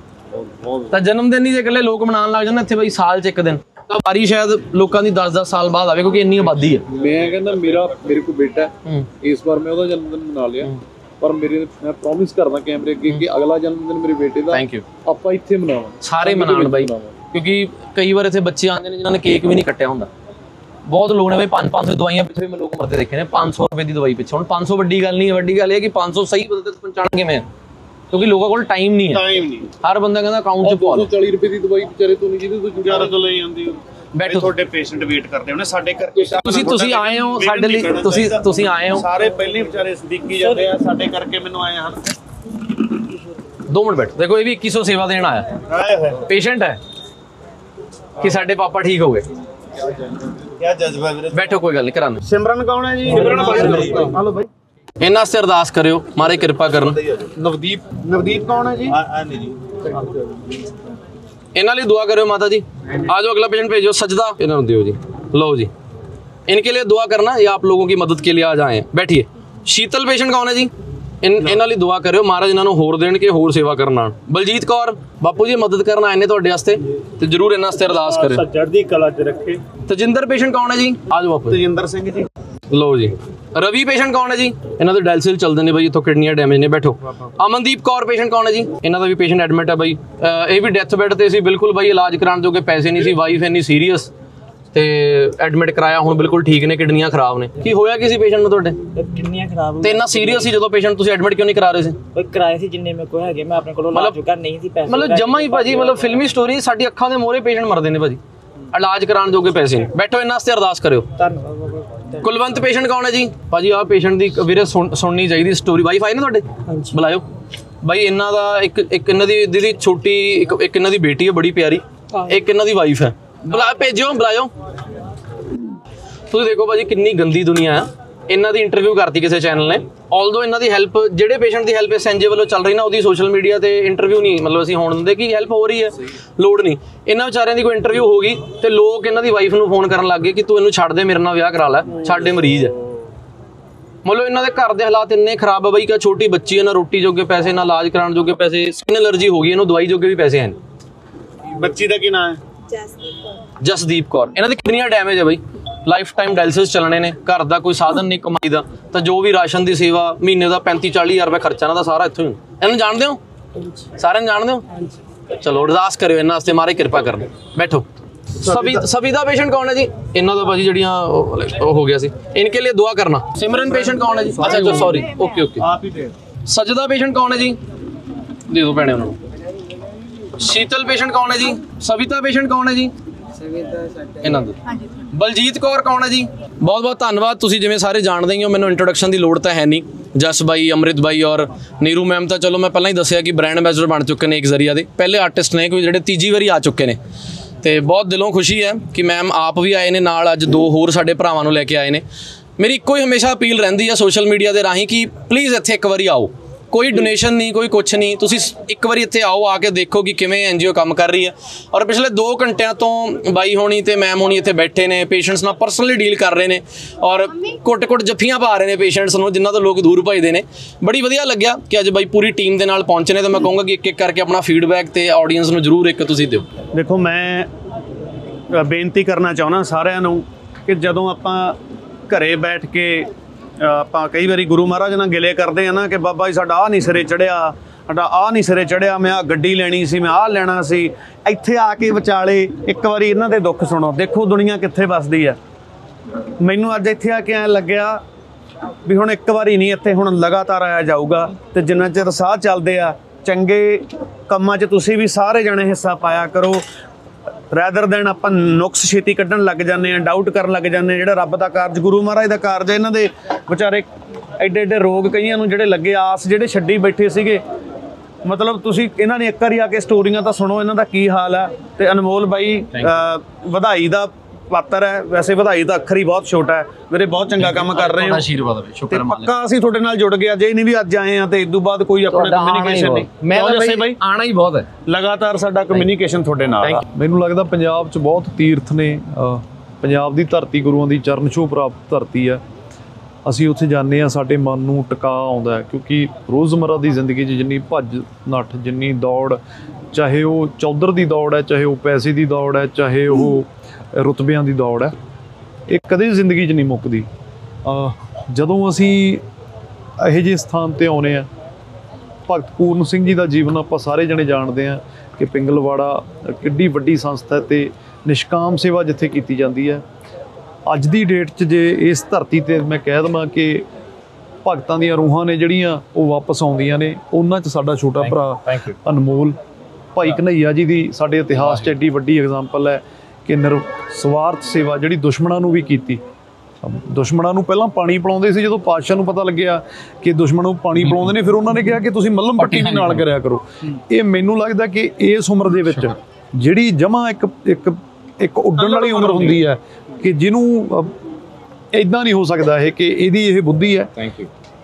[SPEAKER 1] ਤਾਂ ਜਨਮ ਦਿਨ ਨਹੀਂ ਜੇ ਇਕੱਲੇ ਲੋਕ ਮਨਾਉਣ ਲੱਗ ਜਾਂਦੇ ਇੱਥੇ ਬਾਈ ਸਾਲ 'ਚ ਇੱਕ ਦਿਨ, ਤਾਂ ਵਾਰੀ ਸ਼ਾਇਦ ਲੋਕਾਂ ਦੀ ਦਸ ਦਸ ਸਾਲ ਬਾਅਦ ਆਵੇ, ਕਿਉਂਕਿ ਇੰਨੀ ਆਬਾਦੀ ਹੈ।
[SPEAKER 7] ਮੈਂ ਕਹਿੰਦਾ ਮੇਰਾ ਮੇਰੇ ਕੋਲ ਬੇਟਾ ਹੈ, ਇਸ ਵਾਰ ਮੈਂ ਉਹਦਾ ਜਨਮ ਦਿਨ ਮਨਾ ਲਿਆ, ਪਰ ਮੇਰੇ ਮੈਂ ਪ੍ਰੋਮਿਸ ਕਰਦਾ ਕੈਮਰੇ ਅੱਗੇ ਕਿ ਅਗਲਾ ਜਨਮ ਦਿਨ ਮੇਰੇ ਬੇਟੇ ਦਾ
[SPEAKER 1] ਥੈਂਕ ਯੂ
[SPEAKER 7] ਆਪਾਂ ਇੱਥੇ ਮਨਾਵਾਂਗੇ,
[SPEAKER 1] ਸਾਰੇ ਮਨਾਉਣ ਬਾਈ। ਕਿਉਂਕਿ ਕਈ ਵਾਰ ਇੱਥੇ ਬੱਚੇ ਆਉਂਦੇ ਨੇ ਜਿਨ੍ਹਾਂ ਨੇ ਕੇਕ ਵੀ ਨਹੀਂ ਕੱਟਿਆ ਹੁੰਦਾ। ਬਹੁਤ ਲੋਕ ਨੇ ਬਈ ਪੰਜ ਪੰਜ ਸੌ ਦਵਾਈਆਂ ਪਿੱਛੇ ਵੀ ਮੈਂ ਲੋਕ ਮਰਦੇ ਦੇਖੇ ਨੇ, ਪੰਜ ਸੌ ਰੁਪਏ ਦੀ ਦਵਾਈ ਪਿੱਛੇ। ਹੁਣ ਪੰਜ ਸੌ ਵੱਡੀ ਗੱਲ ਨਹੀਂ ਹੈ, ਵੱਡੀ ਗੱਲ ਇਹ ਹੈ ਕਿ ਪੰਜ ਸੌ ਸਹੀ ਬੰਦੇ ਤੱਕ ਪਹੁੰਚਾਉਣ ਕਿਵੇਂ, ਕਿਉਂਕਿ ਲੋਕਾਂ ਕੋਲ ਟਾਈਮ ਨਹੀਂ ਹੈ।
[SPEAKER 5] ਟਾਈਮ ਨਹੀਂ,
[SPEAKER 1] ਹਰ ਬੰਦਾ ਕਹਿੰਦਾ ਅਕਾਊਂਟ 'ਚ ਪਾ
[SPEAKER 7] ਦੋ ਸੌ ਚਾਲੀ ਰੁਪਏ ਦੀ ਦਵਾਈ ਵਿਚਾਰੇ ਤੋਂ ਨਹੀਂ, ਜਿਹਦੇ ਤੋਂ
[SPEAKER 5] ਗੁਜ਼ਾਰਾ ਤੋਂ ਲਈ ਜਾਂਦੀ।
[SPEAKER 1] ਬੈਠੋ,
[SPEAKER 5] ਤੁਹਾਡੇ ਪੇਸ਼ੈਂਟ ਵੇਟ ਕਰਦੇ ਹੋਣੇ ਸਾਡੇ ਕਰਕੇ।
[SPEAKER 1] ਤੁਸੀਂ ਤੁਸੀਂ ਆਏ ਹੋ ਸਾਡੇ ਲਈ, ਤੁਸੀਂ ਤੁਸੀਂ ਆਏ ਹੋ।
[SPEAKER 5] ਸਾਰੇ ਪਹਿਲੇ ਵਿਚਾਰੇ ਸਦੀਕੀ ਜਾਂਦੇ ਆ, ਸਾਡੇ ਕਰਕੇ ਮੈਨੂੰ ਆਏ ਹਨ।
[SPEAKER 1] ਦੋ ਮਿੰਟ ਬੈਠੋ, ਦੇਖੋ ਇਹ ਵੀ ਇੱਕੀ ਸੌ ਸੇਵਾ ਦੇਣ ਆਇਆ
[SPEAKER 5] ਆਏ ਹੋਏ
[SPEAKER 1] ਪੇਸ਼ੈਂਟ ਹੈ ਕਿ ਸਾਡੇ ਪਾਪਾ ਠੀਕ ਹੋ ਗਏ।
[SPEAKER 6] ਕੀ ਜਜ਼ਬਾ ਵੀਰੇ।
[SPEAKER 1] ਬੈਠੋ ਕੋਈ ਗੱਲ ਨਹੀਂ, ਕਰਾਂਗੇ।
[SPEAKER 5] ਸਿਮਰਨ ਕੌਣ ਹੈ ਜੀ? ਸਿਮਰਨ ਹਲੋ ਬਾਈ।
[SPEAKER 1] ਇਹਨਾਂ ਵਾਸਤੇ ਅਰਦਾਸ ਕਰਿਓ, ਮਾਰੇ ਕਿਰਪਾ ਕਰਨ।
[SPEAKER 5] ਨਵਦੀਪ ਨਵਦੀਪ ਕੌਣ ਹੈ ਜੀ?
[SPEAKER 6] ਆ ਨਹੀਂ ਜੀ,
[SPEAKER 1] ਇਹਨਾਂ ਲਈ दुआ करो माता जी। आज अगला पेशेंट भेजो, सजदा इन्हों दियो जी। लो जी, इनके लिए दुआ करना, ये आप लोगों की मदद के लिए आज आए हैं। बैठिए। शीतल पेशेंट कौन है जी? इन इन्हों ਲਈ दुआ करो, महाराज इन्हों होर देण के होर सेवा करना। बलजीत कौर बापू जी मदद करना आए ने ਤੁਹਾਡੇ ਵਾਸਤੇ ਤੇ ਜਰੂਰ ਇਹਨਾਂ ਵਾਸਤੇ ਅਰਦਾਸ ਕਰਿਓ।
[SPEAKER 7] ਚੜ੍ਹਦੀ ਕਲਾ 'ਚ ਰੱਖੇ।
[SPEAKER 1] ਤਜਿੰਦਰ ਪੇਸ਼ੈਂਟ ਕੌਣ ਹੈ ਜੀ? ਆਜੋ ਬਾਪੂ।
[SPEAKER 5] ਤਜਿੰਦਰ ਸਿੰਘ ਜੀ।
[SPEAKER 1] ਲਓ ਜੀ। ਰਵੀ ਪੇਸ਼ੈਂਟ ਕੌਣ ਹੈ ਜੀ? ਇਹਨਾਂ ਦੇ ਡਾਇਲਸਿਸ ਚੱਲਦੇ ਨੇ ਬਾਈ, ਇੱਥੋਂ ਕਿਡਨੀਆਂ ਡੈਮੇਜ ਨੇ। ਬੈਠੋ। ਅਮਨਦੀਪ ਕੌਰ ਪੇਸ਼ੈਂਟ ਕੌਣ ਹੈ ਜੀ? ਇਹਨਾਂ ਦਾ ਵੀ ਪੇਸ਼ੈਂਟ ਐਡਮਿਟ ਹੈ ਬਾਈ। ਇਹ ਵੀ ਡੈਥ ਬੈੱਡ ਤੇ ਸੀ, ਬਿਲਕੁਲ ਬਾਈ ਇਲਾਜ ਕਰਾਉਣ ਜੋਗੇ ਪੈਸੇ ਨਹੀਂ ਸੀ, ਵਾਈਫ ਇੰਨੀ ਸੀਰੀਅਸ ਤੇ ਐਡਮਿਟ ਕਰਾਇਆ, ਹੁਣ ਬਿਲਕੁਲ ਠੀਕ ਨੇ, ਕਿਡਨੀਆਂ ਖਰਾਬ ਨੇ। ਕੀ ਹੋਇਆ ਕਿਸੇ ਪੇਸ਼ੈਂਟ ਨੂੰ ਤੁਹਾਡੇ?
[SPEAKER 8] ਕਿੰਨੀਆਂ ਖਰਾਬ
[SPEAKER 1] ਤੇ ਇੰਨਾ ਸੀਰੀਅਸ ਸੀ ਜਦੋਂ ਪੇਸ਼ੈਂਟ, ਤੁਸੀਂ ਐਡਮਿਟ ਕਿਉਂ ਨਹੀਂ ਕਰਾ ਰਹੇ ਸੀ?
[SPEAKER 8] ਕੋਈ ਕਿਰਾਏ ਸੀ ਜਿੰਨੇ ਮੇਰੇ ਕੋਲ ਹੈਗੇ, ਮੈਂ ਆਪਣੇ ਕੋਲੋਂ ਲਾ ਚੁੱਕਾ, ਨਹੀਂ ਸੀ ਪੈਸੇ।
[SPEAKER 1] ਮਤਲਬ ਜਮਾ ਹੀ ਭਾਜੀ, ਮਤਲਬ ਫਿਲਮੀ ਸਟੋਰੀ, ਸਾਡੀ ਅੱਖਾਂ ਦੇ ਮੋਹਰੇ ਪੇਸ਼ੈਂਟ ਮਰਦੇ ਨੇ ਭਾਜੀ, ਇਲਾਜ ਕਰਾਉਣ ਜੋਗੇ ਪੈਸੇ ਨਹੀਂ। ਬੈਠੋ, ਇਹਨਾਂ ਵਾਸਤੇ ਅਰਦਾਸ ਕਰਿਓ।
[SPEAKER 8] ਧੰਨਵਾਦ ਬਾਬਾ।
[SPEAKER 1] ਕੁਲਵੰਤ ਪੇਸ਼ੈਂਟ ਕੌਣ ਹੈ ਜੀ? ਭਾਜੀ ਆਹ ਪੇਸ਼ੈਂਟ ਦੀ ਵੀਰੇ ਸੁਣਨੀ ਚਾਹੀਦੀ ਸਟੋਰੀ। ਵਾਈਫ ਆਈ ਨਾ ਤੁਹਾਡੇ? ਬੁਲਾਇਓ ਬਾਈ। ਇਹਨਾਂ ਦਾ ਇੱਕ ਇੱਕ ਇਹਨਾਂ ਦੀ ਦੀਦੀ ਛੋਟੀ, ਇੱਕ ਇੱਕ ਇਹਨਾਂ ਦੀ ਬੇਟੀ ਹੈ ਬੜੀ ਪਿਆਰੀ, ਇੱਕ ਇਹਨਾਂ ਦੀ ਵਾਈਫ ਹੈ। ਬੁਲਾ ਭੇਜਿਓ, ਬੁਲਾਇਓ। ਤੁਸੀਂ ਦੇਖੋ ਭਾਜੀ ਕਿੰਨੀ ਗੰਦੀ ਦੁਨੀਆ ਹੈ। ਇਹਨਾਂ ਦੀ ਇੰਟਰਵਿਊ ਕਰਤੀ ਕਿਸੇ ਚੈਨਲ ਨੇ, ਆਲਦੋ ਇਹਨਾਂ ਦੀ ਹੈਲਪ, ਜਿਹੜੇ ਪੇਸ਼ੈਂਟ ਦੀ ਹੈਲਪ ਐਸਐਨਜੇ ਵੱਲੋਂ ਚੱਲ ਰਹੀ ਨਾ, ਉਹਦੀ ਸੋਸ਼ਲ ਮੀਡੀਆ ਤੇ ਇੰਟਰਵਿਊ ਨਹੀਂ ਮਤਲਬ ਅਸੀਂ ਹੋਣ ਦਿੰਦੇ ਕਿ ਹੈਲਪ ਹੋ ਰਹੀ ਹੈ, ਲੋੜ ਨਹੀਂ। ਇਹਨਾਂ ਵਿਚਾਰਿਆਂ ਦੀ ਕੋਈ ਇੰਟਰਵਿਊ ਹੋ ਗਈ ਤੇ ਲੋਕ ਇਹਨਾਂ ਦੀ ਵਾਈਫ ਨੂੰ ਫੋਨ ਕਰਨ ਲੱਗ ਗਏ ਕਿ ਤੂੰ ਇਹਨੂੰ ਛੱਡ ਦੇ, ਮੇਰੇ ਨਾਲ ਵਿਆਹ ਕਰਾ ਲੈ, ਸਾਡੇ ਮਰੀਜ਼ ਹੈ। ਮਤਲਬ ਇਹਨਾਂ ਦੇ ਘਰ ਦੇ ਹਾਲਾਤ ਇੰਨੇ ਖਰਾਬ ਆ ਬਾਈ ਕਿ ਛੋਟੀ ਬੱਚੀ ਹੈ, ਨਾ ਰੋਟੀ ਜੋਗੇ ਪੈਸੇ, ਨਾ ਇਲਾਜ ਕਰਾਉਣ ਜੋਗੇ ਪੈਸੇ, ਸਕਿਨ ਐਲਰਜੀ ਹੋ ਗਈ ਇਹਨੂੰ, ਦਵਾਈ ਜੋਗੇ ਵੀ ਪੈਸੇ ਹਨ।
[SPEAKER 5] ਬੱਚੀ ਦਾ ਕੀ ਨਾਮ ਹੈ?
[SPEAKER 1] ਜਸਦੀਪ ਕੌਰ। ਇਹਨਾਂ ਦੀ ਕਿਡਨੀਆਂ ਡੈਮੇਜ ਹੈ ਬਾਈ, ਲਾਈਫ ਟਾਈਮ ਡਾਇਲਸਿਸ ਚੱਲਣੇ ਨੇ, ਘਰ ਦਾ ਕੋਈ ਸਾਧਨ ਨਹੀਂ ਕਮਾਈ ਦਾ, ਤਾਂ ਜੋ ਵੀ ਰਾਸ਼ਨ ਦੀ ਸੇਵਾ, ਮਹੀਨੇ ਦਾ ਪੈਂਤੀ ਚਾਲੀ ਹਜ਼ਾਰ ਰੁਪਏ ਖਰਚਾ ਇਹਨਾਂ ਦਾ ਸਾਰਾ ਇੱਥੋਂ ਹੀ। ਇਹਨੂੰ ਜਾਣਦੇ ਹੋ? ਸਾਰਿਆਂ ਨੂੰ ਜਾਣਦੇ ਹੋ? ਚਲੋ ਅਰਦਾਸ ਕਰਿਓ ਇਹਨਾਂ ਵਾਸਤੇ, ਮਾਰੇ ਕਿਰਪਾ ਕਰਨ। ਬੈਠੋ। ਸਭੀ ਸਭੀ ਦਾ ਪੇਸ਼ੈਂਟ ਕੌਣ ਹੈ ਜੀ? ਇਹਨਾਂ ਦਾ ਭਾਜੀ ਜਿਹੜੀਆਂ ਉਹ ਹੋ ਗਿਆ ਸੀ, ਇਨਕੇ ਲਈ ਦੁਆ ਕਰਨਾ। ਸਿਮਰਨ ਪੇਸ਼ੈਂਟ ਕੌਣ ਹੈ ਜੀ? ਅੱਛਾ ਜੋ ਸੌਰੀ, ਓਕੇ ਓਕੇ।
[SPEAKER 5] ਆਪ ਹੀ ਦੇ।
[SPEAKER 1] ਸਜਦਾ ਪੇਸ਼ੈਂਟ ਕੌਣ ਹੈ ਜੀ? ਦੇ ਦਿਓ ਭੈਣੇ ਉਹਨਾਂ ਨੂੰ। ਸ਼ੀਤਲ ਪੇਸ਼ੈਂਟ ਕੌਣ ਹੈ ਜੀ? ਸਵਿਤਾ ਪੇਸ਼ੈਂਟ ਕੌਣ ਹੈ ਜੀ? ਇਹਨਾਂ ਦੇ। ਬਲਜੀਤ ਕੌਰ ਕੌਣ ਹੈ ਜੀ? ਬਹੁਤ ਬਹੁਤ ਧੰਨਵਾਦ। ਤੁਸੀਂ ਜਿਵੇਂ ਸਾਰੇ ਜਾਣਦੇ ਹੀ ਹੋ, ਮੈਨੂੰ ਇੰਟਰੋਡਕਸ਼ਨ ਦੀ ਲੋੜ ਤਾਂ ਹੈ ਨਹੀਂ। ਜਸ ਬਾਈ, ਅੰਮ੍ਰਿਤ ਬਾਈ ਔਰ ਨੀਰੂ ਮੈਮ ਤਾਂ ਚਲੋ ਮੈਂ ਪਹਿਲਾਂ ਹੀ ਦੱਸਿਆ ਕਿ ਬ੍ਰਾਂਡ ਐਂਬੈਸਡਰ ਬਣ ਚੁੱਕੇ ਨੇ ਇੱਕ ਜ਼ਰੀਆ ਦੇ, ਪਹਿਲੇ ਆਰਟਿਸਟ ਨੇ ਕੋਈ ਜਿਹੜੇ ਤੀਜੀ ਵਾਰੀ ਆ ਚੁੱਕੇ ਨੇ। ਤੇ ਬਹੁਤ ਦਿਲੋਂ ਖੁਸ਼ੀ ਹੈ ਕਿ ਮੈਮ ਆਪ ਵੀ ਆਏ ਨੇ ਨਾਲ, ਅੱਜ ਦੋ ਹੋਰ ਸਾਡੇ ਭਰਾਵਾਂ ਨੂੰ ਲੈ ਕੇ ਆਏ ਨੇ। ਮੇਰੀ ਇੱਕੋ ਹੀ ਹਮੇਸ਼ਾ ਅਪੀਲ ਰਹਿੰਦੀ ਆ ਸੋਸ਼ਲ ਮੀਡੀਆ ਦੇ ਰਾਹੀਂ ਕਿ ਪਲੀਜ਼ ਇੱਥੇ ਇੱਕ ਵਾਰੀ ਆਓ, ਕੋਈ ਡੋਨੇਸ਼ਨ ਨਹੀਂ, ਕੋਈ ਕੁਛ ਨਹੀਂ, ਤੁਸੀਂ ਇੱਕ ਵਾਰੀ ਇੱਥੇ ਆਓ, ਆ ਕੇ ਦੇਖੋ ਕਿ ਕਿਵੇਂ ਐਨ ਜੀ ਓ ਕੰਮ ਕਰ ਰਹੀ ਹੈ। ਔਰ ਪਿਛਲੇ ਦੋ ਘੰਟਿਆਂ ਤੋਂ ਬਾਈ ਹੋਣੀ ਤੇ ਮੈਮ ਹੋਣੀ ਇੱਥੇ ਬੈਠੇ ਨੇ, ਪੇਸ਼ੈਂਟਸ ਨਾਲ ਪਰਸਨਲੀ ਡੀਲ ਕਰ ਰਹੇ ਨੇ ਔਰ ਕੁੱਟ-ਕੁੱਟ ਜੱਫੀਆਂ ਪਾ ਰਹੇ ਨੇ ਪੇਸ਼ੈਂਟਸ ਨੂੰ, ਜਿਨ੍ਹਾਂ ਤੋਂ ਲੋਕ ਦੂਰ ਭੱਜਦੇ ਨੇ। ਬੜੀ ਵਧੀਆ ਲੱਗਿਆ ਕਿ ਅੱਜ ਬਾਈ ਪੂਰੀ ਟੀਮ ਦੇ ਨਾਲ ਪਹੁੰਚੇ ਨੇ, ਤਾਂ ਮੈਂ ਕਹੂੰਗਾ ਕਿ ਇੱਕ ਇੱਕ ਕਰਕੇ ਆਪਣਾ ਫੀਡਬੈਕ ਤੇ ਆਡੀਅנס ਨੂੰ ਜ਼ਰੂਰ ਇੱਕ ਤੁਸੀਂ ਦਿਓ।
[SPEAKER 2] ਦੇਖੋ, ਮੈਂ ਬੇਨਤੀ ਕਰਨਾ ਚਾਹੁੰਦਾ ਸਾਰਿਆਂ ਨੂੰ ਕਿ ਜਦੋਂ ਆਪਾਂ ਘਰੇ ਬੈਠ ਕੇ ਆਪਾਂ ਕਈ ਵਾਰੀ ਗੁਰੂ ਮਹਾਰਾਜ ਨਾਲ ਗਿਲੇ ਕਰਦੇ ਆ ਨਾ ਕਿ ਬਾਬਾ ਜੀ ਸਾਡਾ ਆਹ ਨਹੀਂ ਸਿਰੇ ਚੜਿਆ, ਸਾਡਾ ਆਹ ਨਹੀਂ ਸਿਰੇ ਚੜਿਆ, ਮੈਂ ਆਹ ਗੱਡੀ ਲੈਣੀ ਸੀ, ਮੈਂ ਆਹ ਲੈਣਾ ਸੀ। ਇੱਥੇ ਆ ਕੇ ਵਿਚਾਲੇ ਇੱਕ ਵਾਰੀ ਇਹਨਾਂ ਦੇ ਦੁੱਖ ਸੁਣੋ। ਦੇਖੋ ਦੁਨੀਆ ਕਿੱਥੇ ਵੱਸਦੀ ਆ। ਮੈਨੂੰ ਅੱਜ ਇੱਥੇ ਆ ਕੇ ਐਂ ਲੱਗਿਆ ਵੀ ਹੁਣ ਇੱਕ ਵਾਰੀ ਨਹੀਂ, ਇੱਥੇ ਹੁਣ ਲਗਾਤਾਰ ਆਇਆ ਜਾਊਗਾ। ਤੇ ਜਿੰਨਾ ਚਿਰ ਸਾਹ ਚੱਲਦੇ ਆ, ਚੰਗੇ ਕੰਮਾਂ 'ਚ ਤੁਸੀਂ ਵੀ ਸਾਰੇ ਜਣੇ ਹਿੱਸਾ ਪਾਇਆ ਕਰੋ। ਰੈਦਰ ਦੈਨ ਆਪਾਂ ਨੁਕਸ ਛੇਤੀ ਕੱਢਣ ਲੱਗ ਜਾਂਦੇ ਆ, ਡਾਊਟ ਕਰਨ ਲੱਗ ਜਾਂਦੇ ਆ। ਜਿਹੜਾ ਰੱਬ ਦਾ ਕਾਰਜ, ਗੁਰੂ ਮਹਾਰਾਜ ਦਾ ਕਾਰਜ ਹੈ, ਇਹਨਾਂ ਦੇ ਵਿਚਾਰੇ ਐਡੇ ਐਡੇ ਰੋਗ ਕਈਆਂ ਨੂੰ ਜਿਹੜੇ ਲੱਗੇ, ਆਸ ਜਿਹੜੇ ਛੱਡੀ ਬੈਠੇ ਸੀਗੇ। ਮਤਲਬ ਤੁਸੀਂ ਇਹਨਾਂ ਨੇ ਇੱਕ ਵਾਰੀ ਆ ਕੇ ਸਟੋਰੀਆਂ ਤਾਂ ਸੁਣੋ, ਇਹਨਾਂ ਦਾ ਕੀ ਹਾਲ ਹੈ। ਤੇ ਅਨਮੋਲ ਬਾਈ ਵਧਾਈ ਦਾ ਪਾਤਰ ਹੈ। ਵੈਸੇ ਵਧਾਈ ਦਾ ਅੱਖਰ ਹੀ ਬਹੁਤ ਛੋਟਾ ਹੈ, ਮੇਰੇ ਬਹੁਤ ਚੰਗਾ ਕੰਮ ਕਰ ਰਹੇ ਹੋ।
[SPEAKER 1] ਆਸ਼ੀਰਵਾਦ ਹੈ, ਸ਼ੁਕਰ ਮਾਲਕ।
[SPEAKER 2] ਪੱਕਾ ਅਸੀਂ ਤੁਹਾਡੇ ਨਾਲ ਜੁੜ ਗਿਆ, ਜੇ ਨਹੀਂ ਵੀ ਅੱਜ ਆਏ ਆ ਤੇ ਇਦੋਂ ਬਾਅਦ ਕੋਈ ਆਪਣਾ ਕਮਿਊਨੀਕੇਸ਼ਨ ਨਹੀਂ।
[SPEAKER 1] ਮੈਂ ਦੱਸੇ ਬਾਈ ਆਣਾ ਹੀ ਬਹੁਤ ਹੈ,
[SPEAKER 2] ਲਗਾਤਾਰ ਸਾਡਾ ਕਮਿਊਨੀਕੇਸ਼ਨ ਤੁਹਾਡੇ ਨਾਲ।
[SPEAKER 7] ਮੈਨੂੰ ਲੱਗਦਾ ਪੰਜਾਬ 'ਚ ਬਹੁਤ ਤੀਰਥ ਨੇ। ਪੰਜਾਬ ਦੀ ਧਰਤੀ ਗੁਰੂਆਂ ਦੀ ਚਰਨ ਛੋਹ ਪ੍ਰਾਪਤ ਧਰਤੀ ਹੈ। ਅਸੀਂ ਉੱਥੇ ਜਾਂਦੇ ਹਾਂ, ਸਾਡੇ ਮਨ ਨੂੰ ਟਿਕਾ ਆਉਂਦਾ ਹੈ, ਕਿਉਂਕਿ ਰੋਜ਼ਮਰਰਾ ਦੀ ਜ਼ਿੰਦਗੀ 'ਚ ਜਿੰਨੀ ਭੱਜ ਨੱਠ, ਜਿੰਨੀ ਦੌੜ, ਚਾਹੇ ਉਹ ਚੌਧਰ ਦੀ ਦੌੜ ਹੈ, ਚਾਹੇ ਉਹ ਪੈਸੇ ਦੀ ਦੌੜ ਹੈ, ਚਾਹੇ ਉਹ ਰੁਤਬਿਆਂ ਦੀ ਦੌੜ ਹੈ, ਇਹ ਕਦੇ ਜ਼ਿੰਦਗੀ 'ਚ ਨਹੀਂ ਮੁੱਕਦੀ। ਜਦੋਂ ਅਸੀਂ ਇਹੋ ਜਿਹੇ ਸਥਾਨ 'ਤੇ ਆਉਂਦੇ ਹਾਂ, ਭਗਤ ਪੂਰਨ ਸਿੰਘ ਜੀ ਦਾ ਜੀਵਨ ਆਪਾਂ ਸਾਰੇ ਜਣੇ ਜਾਣਦੇ ਹਾਂ ਕਿ ਪਿੰਗਲਵਾੜਾ ਕਿੱਡੀ ਵੱਡੀ ਸੰਸਥਾ ਹੈ ਤੇ ਨਿਸ਼ਕਾਮ ਸੇਵਾ ਜਿੱਥੇ ਕੀਤੀ ਜਾਂਦੀ ਹੈ। ਅੱਜ ਦੀ ਡੇਟ 'ਚ ਜੇ ਇਸ ਧਰਤੀ 'ਤੇ ਮੈਂ ਕਹਿ ਦੇਵਾਂ ਕਿ ਭਗਤਾਂ ਦੀਆਂ ਰੂਹਾਂ ਨੇ ਜਿਹੜੀਆਂ ਉਹ ਵਾਪਸ ਆਉਂਦੀਆਂ ਨੇ, ਉਹਨਾਂ 'ਚ ਸਾਡਾ ਛੋਟਾ ਭਰਾ ਅਨਮੋਲ ਭਾਈ ਕਨ੍ਹਈਆ ਜੀ ਦੀ ਸਾਡੇ ਇਤਿਹਾਸ 'ਚ ਐਡੀ ਵੱਡੀ ਐਗਜ਼ਾਮਪਲ ਹੈ ਕਿ ਨਿਰਸਵਾਰਥ ਸੇਵਾ ਜਿਹੜੀ ਦੁਸ਼ਮਣਾਂ ਨੂੰ ਵੀ ਕੀਤੀ। ਦੁਸ਼ਮਣਾਂ ਨੂੰ ਪਹਿਲਾਂ ਪਾਣੀ ਪਿਲਾਉਂਦੇ ਸੀ, ਜਦੋਂ ਪਾਤਸ਼ਾਹ ਨੂੰ ਪਤਾ ਲੱਗਿਆ ਕਿ ਦੁਸ਼ਮਣ ਨੂੰ ਪਾਣੀ ਪਿਲਾਉਂਦੇ ਨੇ, ਫਿਰ ਉਹਨਾਂ ਨੇ ਕਿਹਾ ਕਿ ਤੁਸੀਂ ਮੱਲਮ ਪੱਟੀ ਵੀ ਨਾਲ ਕਰਿਆ ਕਰੋ। ਇਹ ਮੈਨੂੰ ਲੱਗਦਾ ਕਿ ਇਸ ਉਮਰ ਦੇ ਵਿੱਚ ਜਿਹੜੀ ਜਮਾਂ ਇੱਕ ਇੱਕ ਇੱਕ ਉੱਡਣ ਵਾਲੀ ਉਮਰ ਹੁੰਦੀ ਹੈ ਕਿ ਜਿਹਨੂੰ ਇੱਦਾਂ ਨਹੀਂ ਹੋ ਸਕਦਾ ਇਹ ਕਿ ਇਹਦੀ ਇਹ ਬੁੱਧੀ ਹੈ।
[SPEAKER 1] Thank you.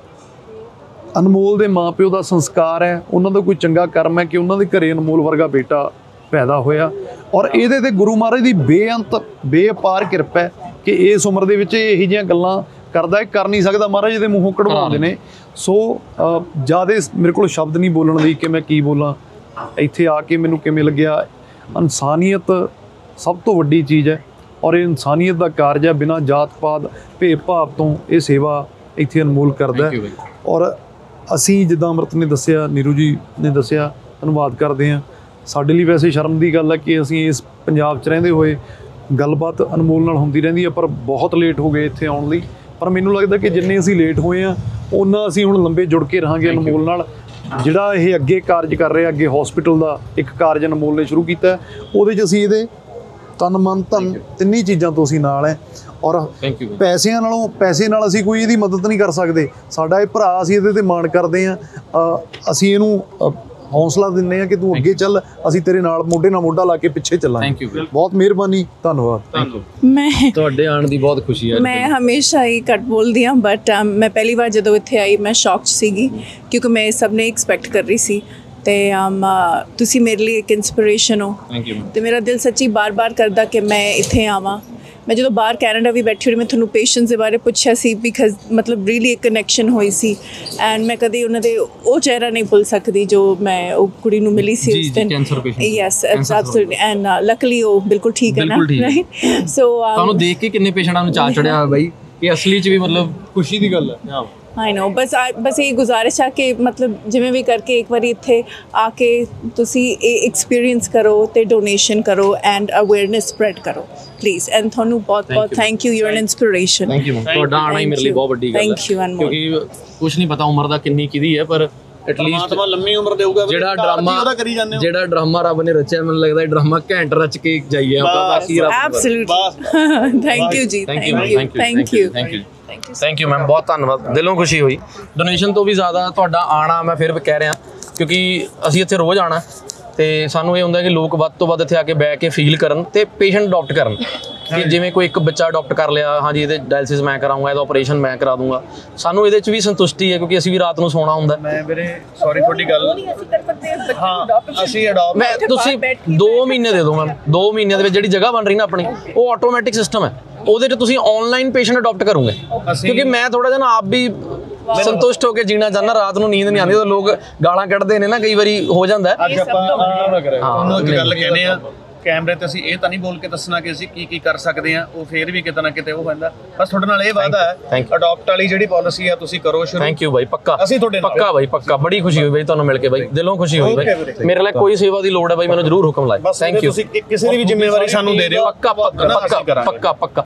[SPEAKER 7] ਅਨਮੋਲ ਦੇ ਮਾਪਿਓ ਦਾ ਸੰਸਕਾਰ ਹੈ, ਉਹਨਾਂ ਦਾ ਕੋਈ ਚੰਗਾ ਕਰਮ ਹੈ ਕਿ ਉਹਨਾਂ ਦੇ ਘਰੇ ਅਨਮੋਲ ਵਰਗਾ ਬੇਟਾ ਪੈਦਾ ਹੋਇਆ। ਔਰ ਇਹਦੇ ਤੇ ਗੁਰੂ ਮਹਾਰਾਜ ਦੀ ਬੇਅੰਤ ਬੇਅਪਾਰ ਕਿਰਪਾ ਹੈ ਕਿ ਇਸ ਉਮਰ ਦੇ ਵਿੱਚ ਇਹੋ ਜਿਹੀਆਂ ਗੱਲਾਂ ਕਰਦਾ, ਇਹ ਕਰ ਨਹੀਂ ਸਕਦਾ, ਮਹਾਰਾਜ ਦੇ ਮੂੰਹੋਂ ਕਢਵਾਉਂਦੇ ਨੇ। ਸੋ ਜ਼ਿਆਦਾ ਮੇਰੇ ਕੋਲ ਸ਼ਬਦ ਨਹੀਂ ਬੋਲਣ ਲਈ ਕਿ ਮੈਂ ਕੀ ਬੋਲਾਂ। ਇੱਥੇ ਆ ਕੇ ਮੈਨੂੰ ਕਿਵੇਂ ਲੱਗਿਆ, ਇਨਸਾਨੀਅਤ ਸਭ ਤੋਂ ਵੱਡੀ ਚੀਜ਼ ਹੈ ਔਰ ਇਹ ਇਨਸਾਨੀਅਤ ਦਾ ਕਾਰਜ ਹੈ। ਬਿਨਾਂ ਜਾਤ ਪਾਤ ਭੇਦ ਭਾਵ ਤੋਂ ਇਹ ਸੇਵਾ ਇੱਥੇ ਅਨਮੋਲ ਕਰਦਾ। ਔਰ ਅਸੀਂ ਜਿੱਦਾਂ ਅੰਮ੍ਰਿਤ ਨੇ ਦੱਸਿਆ, ਨੀਰੂ ਜੀ ਨੇ ਦੱਸਿਆ, ਧੰਨਵਾਦ ਕਰਦੇ ਹਾਂ। ਸਾਡੇ ਲਈ ਵੈਸੇ ਸ਼ਰਮ ਦੀ ਗੱਲ ਹੈ ਕਿ ਅਸੀਂ ਇਸ ਪੰਜਾਬ 'ਚ ਰਹਿੰਦੇ ਹੋਏ ਗੱਲਬਾਤ ਅਨਮੋਲ ਨਾਲ ਹੁੰਦੀ ਰਹਿੰਦੀ ਹੈ, ਪਰ ਬਹੁਤ ਲੇਟ ਹੋ ਗਏ ਇੱਥੇ ਆਉਣ ਲਈ। ਪਰ ਮੈਨੂੰ ਲੱਗਦਾ ਕਿ ਜਿੰਨੇ ਅਸੀਂ ਲੇਟ ਹੋਏ ਹਾਂ, ਉਹਨਾਂ ਅਸੀਂ ਹੁਣ ਲੰਬੇ ਜੁੜ ਕੇ ਰਹਾਂਗੇ ਅਨਮੋਲ ਨਾਲ। ਜਿਹੜਾ ਇਹ ਅੱਗੇ ਕਾਰਜ ਕਰ ਰਿਹਾ, ਅੱਗੇ ਹਸਪੀਟਲ ਦਾ ਇੱਕ ਕਾਰਜ ਅਨਮੋਲ ਨੇ ਸ਼ੁਰੂ ਕੀਤਾ, ਉਹਦੇ 'ਚ ਅਸੀਂ ਇਹਦੇ ਤਨ ਮਨ ਧਨ ਤਿੰਨੀ ਚੀਜ਼ਾਂ ਤੋਂ ਅਸੀਂ ਨਾਲ ਹੈ। ਔਰ ਪੈਸਿਆਂ ਨਾਲੋਂ ਪੈਸੇ ਨਾਲ ਅਸੀਂ ਕੋਈ ਇਹਦੀ ਮਦਦ ਨਹੀਂ ਕਰ ਸਕਦੇ। ਸਾਡਾ ਇਹ ਭਰਾ, ਅਸੀਂ ਇਹਦੇ 'ਤੇ ਮਾਣ ਕਰਦੇ ਹਾਂ। ਅਸੀਂ ਇਹਨੂੰ ਹੌਸਲਾ ਦਿੰਦੇ ਹਾਂ ਕਿ ਤੂੰ ਅੱਗੇ ਚੱਲ, ਅਸੀਂ ਤੇਰੇ ਨਾਲ ਮੋਢੇ ਨਾਲ ਮੋਢਾ ਲਾ ਕੇ ਪਿੱਛੇ ਚੱਲਾਂਗੇ। ਬਹੁਤ ਮਿਹਰਬਾਨੀ, ਧੰਨਵਾਦ।
[SPEAKER 3] ਮੈਂ
[SPEAKER 1] ਤੁਹਾਡੇ ਆਉਣ ਦੀ ਬਹੁਤ ਖੁਸ਼ੀ ਹੈ।
[SPEAKER 3] ਮੈਂ ਹਮੇਸ਼ਾ ਹੀ ਘੱਟ ਬੋਲਦੀ ਹਾਂ, ਬਟ ਮੈਂ ਪਹਿਲੀ ਵਾਰ ਜਦੋਂ ਇੱਥੇ ਆਈ ਮੈਂ ਸ਼ੌਕ 'ਚ ਸੀਗੀ ਕਿਉਂਕਿ ਮੈਂ ਸਭ ਨੇ ਐਕਸਪੈਕਟ ਕਰ ਰਹੀ ਸੀ। ਤੇ ਤੁਸੀਂ ਮੇਰੇ ਲਈ ਇੱਕ ਇਨਸਪੀਰੇਸ਼ਨ ਹੋ।
[SPEAKER 1] Thank you.
[SPEAKER 3] ਤੇ ਮੇਰਾ ਦਿਲ ਸੱਚੀ ਬਾਰ-ਬਾਰ ਕਰਦਾ ਕਿ ਮੈਂ ਇੱਥੇ ਆਵਾਂ। ਮੈਂ ਜਦੋਂ ਬਾਹਰ ਕੈਨੇਡਾ ਵੀ ਬੈਠੀ ਹੋਈ, ਮੈਂ ਤੁਹਾਨੂੰ ਪੇਸ਼ੈਂਟਸ ਦੇ ਬਾਰੇ ਪੁੱਛਿਆ ਸੀ ਬਿਕਾਜ਼ ਮਤਲਬ ਰੀਲੀ ਇੱਕ ਕਨੈਕਸ਼ਨ ਹੋਈ ਸੀ ਐਂਡ ਮੈਂ ਕਦੇ ਉਹਨਾਂ ਦੇ ਉਹ ਚਿਹਰਾ ਨਹੀਂ ਭੁੱਲ ਸਕਦੀ ਜੋ ਮੈਂ ਉਹ ਕੁੜੀ ਨੂੰ ਮਿਲੀ ਸੀ ਉਸ ਦਿਨ। Yes absolutely. ਐਂਡ ਲੱਕਲੀ ਉਹ ਬਿਲਕੁਲ ਠੀਕ ਹੈ ਨਾ, ਰਾਈਟ। ਸੋ
[SPEAKER 1] ਤੁਹਾਨੂੰ ਦੇਖ ਕੇ ਕਿੰਨੇ ਪੇਸ਼ੈਂਟਾਂ ਨੂੰ ਚਾਅ ਚੜਿਆ ਬਾਈ, ਕਿ ਅਸਲੀ 'ਚ ਵੀ ਮਤਲਬ ਖੁਸ਼ੀ ਦੀ ਗੱਲ ਹੈ।
[SPEAKER 3] ਆਈ ਨੋ, ਬਸ ਬਸ ਇਹ ਗੁਜ਼ਾਰਿਸ਼ ਆ ਕਿ ਮਤਲਬ ਜਿਵੇਂ ਵੀ ਕਰਕੇ ਇੱਕ ਵਾਰੀ ਇੱਥੇ ਆ ਕੇ ਤੁਸੀਂ ਇਹ ਐਕਸਪੀਰੀਅੰਸ ਕਰੋ ਤੇ ਡੋਨੇਸ਼ਨ ਕਰੋ ਐਂਡ ਅਵੇਅਰਨੈਸ ਸਪਰੈਡ ਕਰੋ ਪਲੀਜ਼। ਐਂਡ ਤੁਹਾਨੂੰ ਬਹੁਤ ਬਹੁਤ thank you, you are an inspiration.
[SPEAKER 1] Thank you. ਤੁਹਾਡਾ ਆਣਾ ਹੀ ਮੇਰੇ ਲਈ ਬਹੁਤ ਵੱਡੀ ਗੱਲ ਹੈ।
[SPEAKER 3] Thank you Anmol.
[SPEAKER 1] ਕਿਉਂਕਿ ਕੁਝ ਨਹੀਂ ਪਤਾ ਉਮਰ ਦਾ ਕਿੰਨੀ ਕਿਹਦੀ ਹੈ, ਪਰ ਐਟਲੀਸਟ
[SPEAKER 5] ਲੰਮੀ ਉਮਰ ਦੇਊਗਾ।
[SPEAKER 1] ਜਿਹੜਾ ਡਰਾਮਾ ਜਿਹੜਾ ਡਰਾਮਾ ਰੱਬ ਨੇ ਰਚਿਆ, ਮੈਨੂੰ ਲੱਗਦਾ ਇਹ ਡਰਾਮਾ ਘੈਂਟ ਰਚ ਕੇ ਜਾਈਏ ਆਪਾਂ। ਬਾਕੀ ਰੱਬ
[SPEAKER 3] ਐਬਸੋਲੂਟਲੀ। ਥੈਂਕ ਯੂ ਜੀ, thank you, thank you,
[SPEAKER 1] thank you, thank you ma'am, ਬਹੁਤ ਧੰਨਵਾਦ, ਦਿਲੋਂ ਖੁਸ਼ੀ ਹੋਈ। ਡੋਨੇਸ਼ਨ ਤੋਂ ਵੀ ਜ਼ਿਆਦਾ ਤੁਹਾਡਾ ਆਣਾ, ਮੈਂ ਫਿਰ ਕਹਿ ਰਿਹਾ ਕਿਉਂਕਿ ਅਸੀਂ ਇੱਥੇ ਰੋਜ਼ ਆਣਾ ਤੇ ਸਾਨੂੰ ਇਹ ਹੁੰਦਾ ਕਿ ਲੋਕ ਵੱਧ ਤੋਂ ਵੱਧ ਇੱਥੇ ਆ ਕੇ ਬਹਿ ਕੇ ਫੀਲ ਕਰਨ ਤੇ ਪੇਸ਼ੈਂਟ ਅਡਾਪਟ ਕਰਨ ਕਿ ਜਿਵੇਂ ਕੋਈ ਇੱਕ ਬੱਚਾ ਅਡਾਪਟ ਕਰ ਲਿਆ, ਹਾਂਜੀ ਇਹਦੇ ਡਾਇਲਿਸਿਸ ਮੈਂ ਕਰਾਉਂਗਾ, ਇਹਦਾ ਆਪਰੇਸ਼ਨ ਮੈਂ ਕਰਾ ਦੂੰਗਾ। ਸਾਨੂੰ ਇਹਦੇ 'ਚ ਵੀ ਸੰਤੁਸ਼ਟੀ ਹੈ ਕਿਉਂਕਿ ਅਸੀਂ ਵੀ ਰਾਤ ਨੂੰ ਸੌਣਾ ਹੁੰਦਾ।
[SPEAKER 5] ਮੈਂ ਵੀਰੇ ਸੌਰੀ ਤੁਹਾਡੀ ਗੱਲ ਹਾਂ ਅਸੀਂ ਅਡਾਪਟ
[SPEAKER 1] ਮੈਂ ਤੁਸੀਂ ਦੋ ਮਹੀਨੇ ਦੇ ਦਿਓ ਮੈਮ, ਦੋ ਮਹੀਨਿਆਂ ਦੇ ਵਿੱਚ ਜਿਹੜੀ ਜਗ੍ਹਾ ਬਣ ਰਹੀ ਨਾ ਆਪਣੀ, ਉਹ ਆਟੋਮੈਟਿਕ ਸਿਸਟਮ ਹੈ, ਉਹਦੇ 'ਚ ਤੁਸੀਂ ਆਨਲਾਈਨ ਪੇਸ਼ੈਂਟ ਅਡਾਪਟ ਕਰੋਗੇ। ਕਿਉਂਕਿ ਮੈਂ ਥੋੜਾ ਜਿਹਾ ਨਾ ਆਪ ਵੀ ਸੰਤੁਸ਼ਟ ਹੋ ਕੇ ਜੀਣਾ ਚਾਹੁੰਦਾ, ਰਾਤ ਨੂੰ ਨੀਂਦ ਨਹੀਂ ਆਉਂਦੀ, ਤਾਂ ਲੋਕ ਗਾਲਾਂ ਕੱਢਦੇ ਨੇ ਨਾ, ਕਈ ਵਾਰੀ ਹੋ ਜਾਂਦਾ।
[SPEAKER 5] ਅੱਜ ਆਪਾਂ ਤੁਹਾਨੂੰ ਇੱਕ ਗੱਲ ਕਹਿੰਦੇ ਆ, ਕੈਮਰੇ ਤੇ ਅਸੀਂ ਇਹ ਤਾਂ ਨਹੀਂ ਬੋਲ ਕੇ ਦੱਸਣਾ ਕਿ ਅਸੀਂ ਕੀ ਕੀ ਕਰ ਸਕਦੇ ਆ, ਉਹ ਫੇਰ ਵੀ ਕਿਤੇ ਨਾ ਕਿਤੇ ਉਹ ਹੁੰਦਾ। ਬਸ ਤੁਹਾਡੇ ਨਾਲ ਇਹ ਵਾਅਦਾ ਹੈ, ਅਡਾਪਟ ਵਾਲੀ ਜਿਹੜੀ ਪਾਲਿਸੀ ਆ ਤੁਸੀਂ ਕਰੋ ਸ਼ੁਰੂ।
[SPEAKER 1] ਥੈਂਕ ਯੂ ਬਾਈ, ਪੱਕਾ
[SPEAKER 5] ਅਸੀਂ ਤੁਹਾਡੇ ਨਾਲ
[SPEAKER 1] ਪੱਕਾ ਬਾਈ, ਪੱਕਾ। ਬੜੀ ਖੁਸ਼ੀ ਹੋਈ ਬਾਈ ਤੁਹਾਨੂੰ ਮਿਲ ਕੇ ਬਾਈ, ਦਿਲੋਂ ਖੁਸ਼ੀ ਹੋਈ ਬਾਈ। ਮੇਰੇ ਲਈ ਕੋਈ ਸੇਵਾ ਦੀ ਲੋੜ ਹੈ ਬਾਈ, ਮੈਨੂੰ ਜ਼ਰੂਰ ਹੁਕਮ ਲਾਏ। Thank you.
[SPEAKER 5] ਤੁਸੀਂ ਕਿਸੇ ਦੀ ਵੀ ਜ਼ਿੰਮੇਵਾਰੀ ਸਾਨੂੰ ਦੇ ਦਿਓ,
[SPEAKER 1] ਪੱਕਾ ਪੱਕਾ ਪੱਕਾ ਪੱਕਾ ਪੱਕਾ।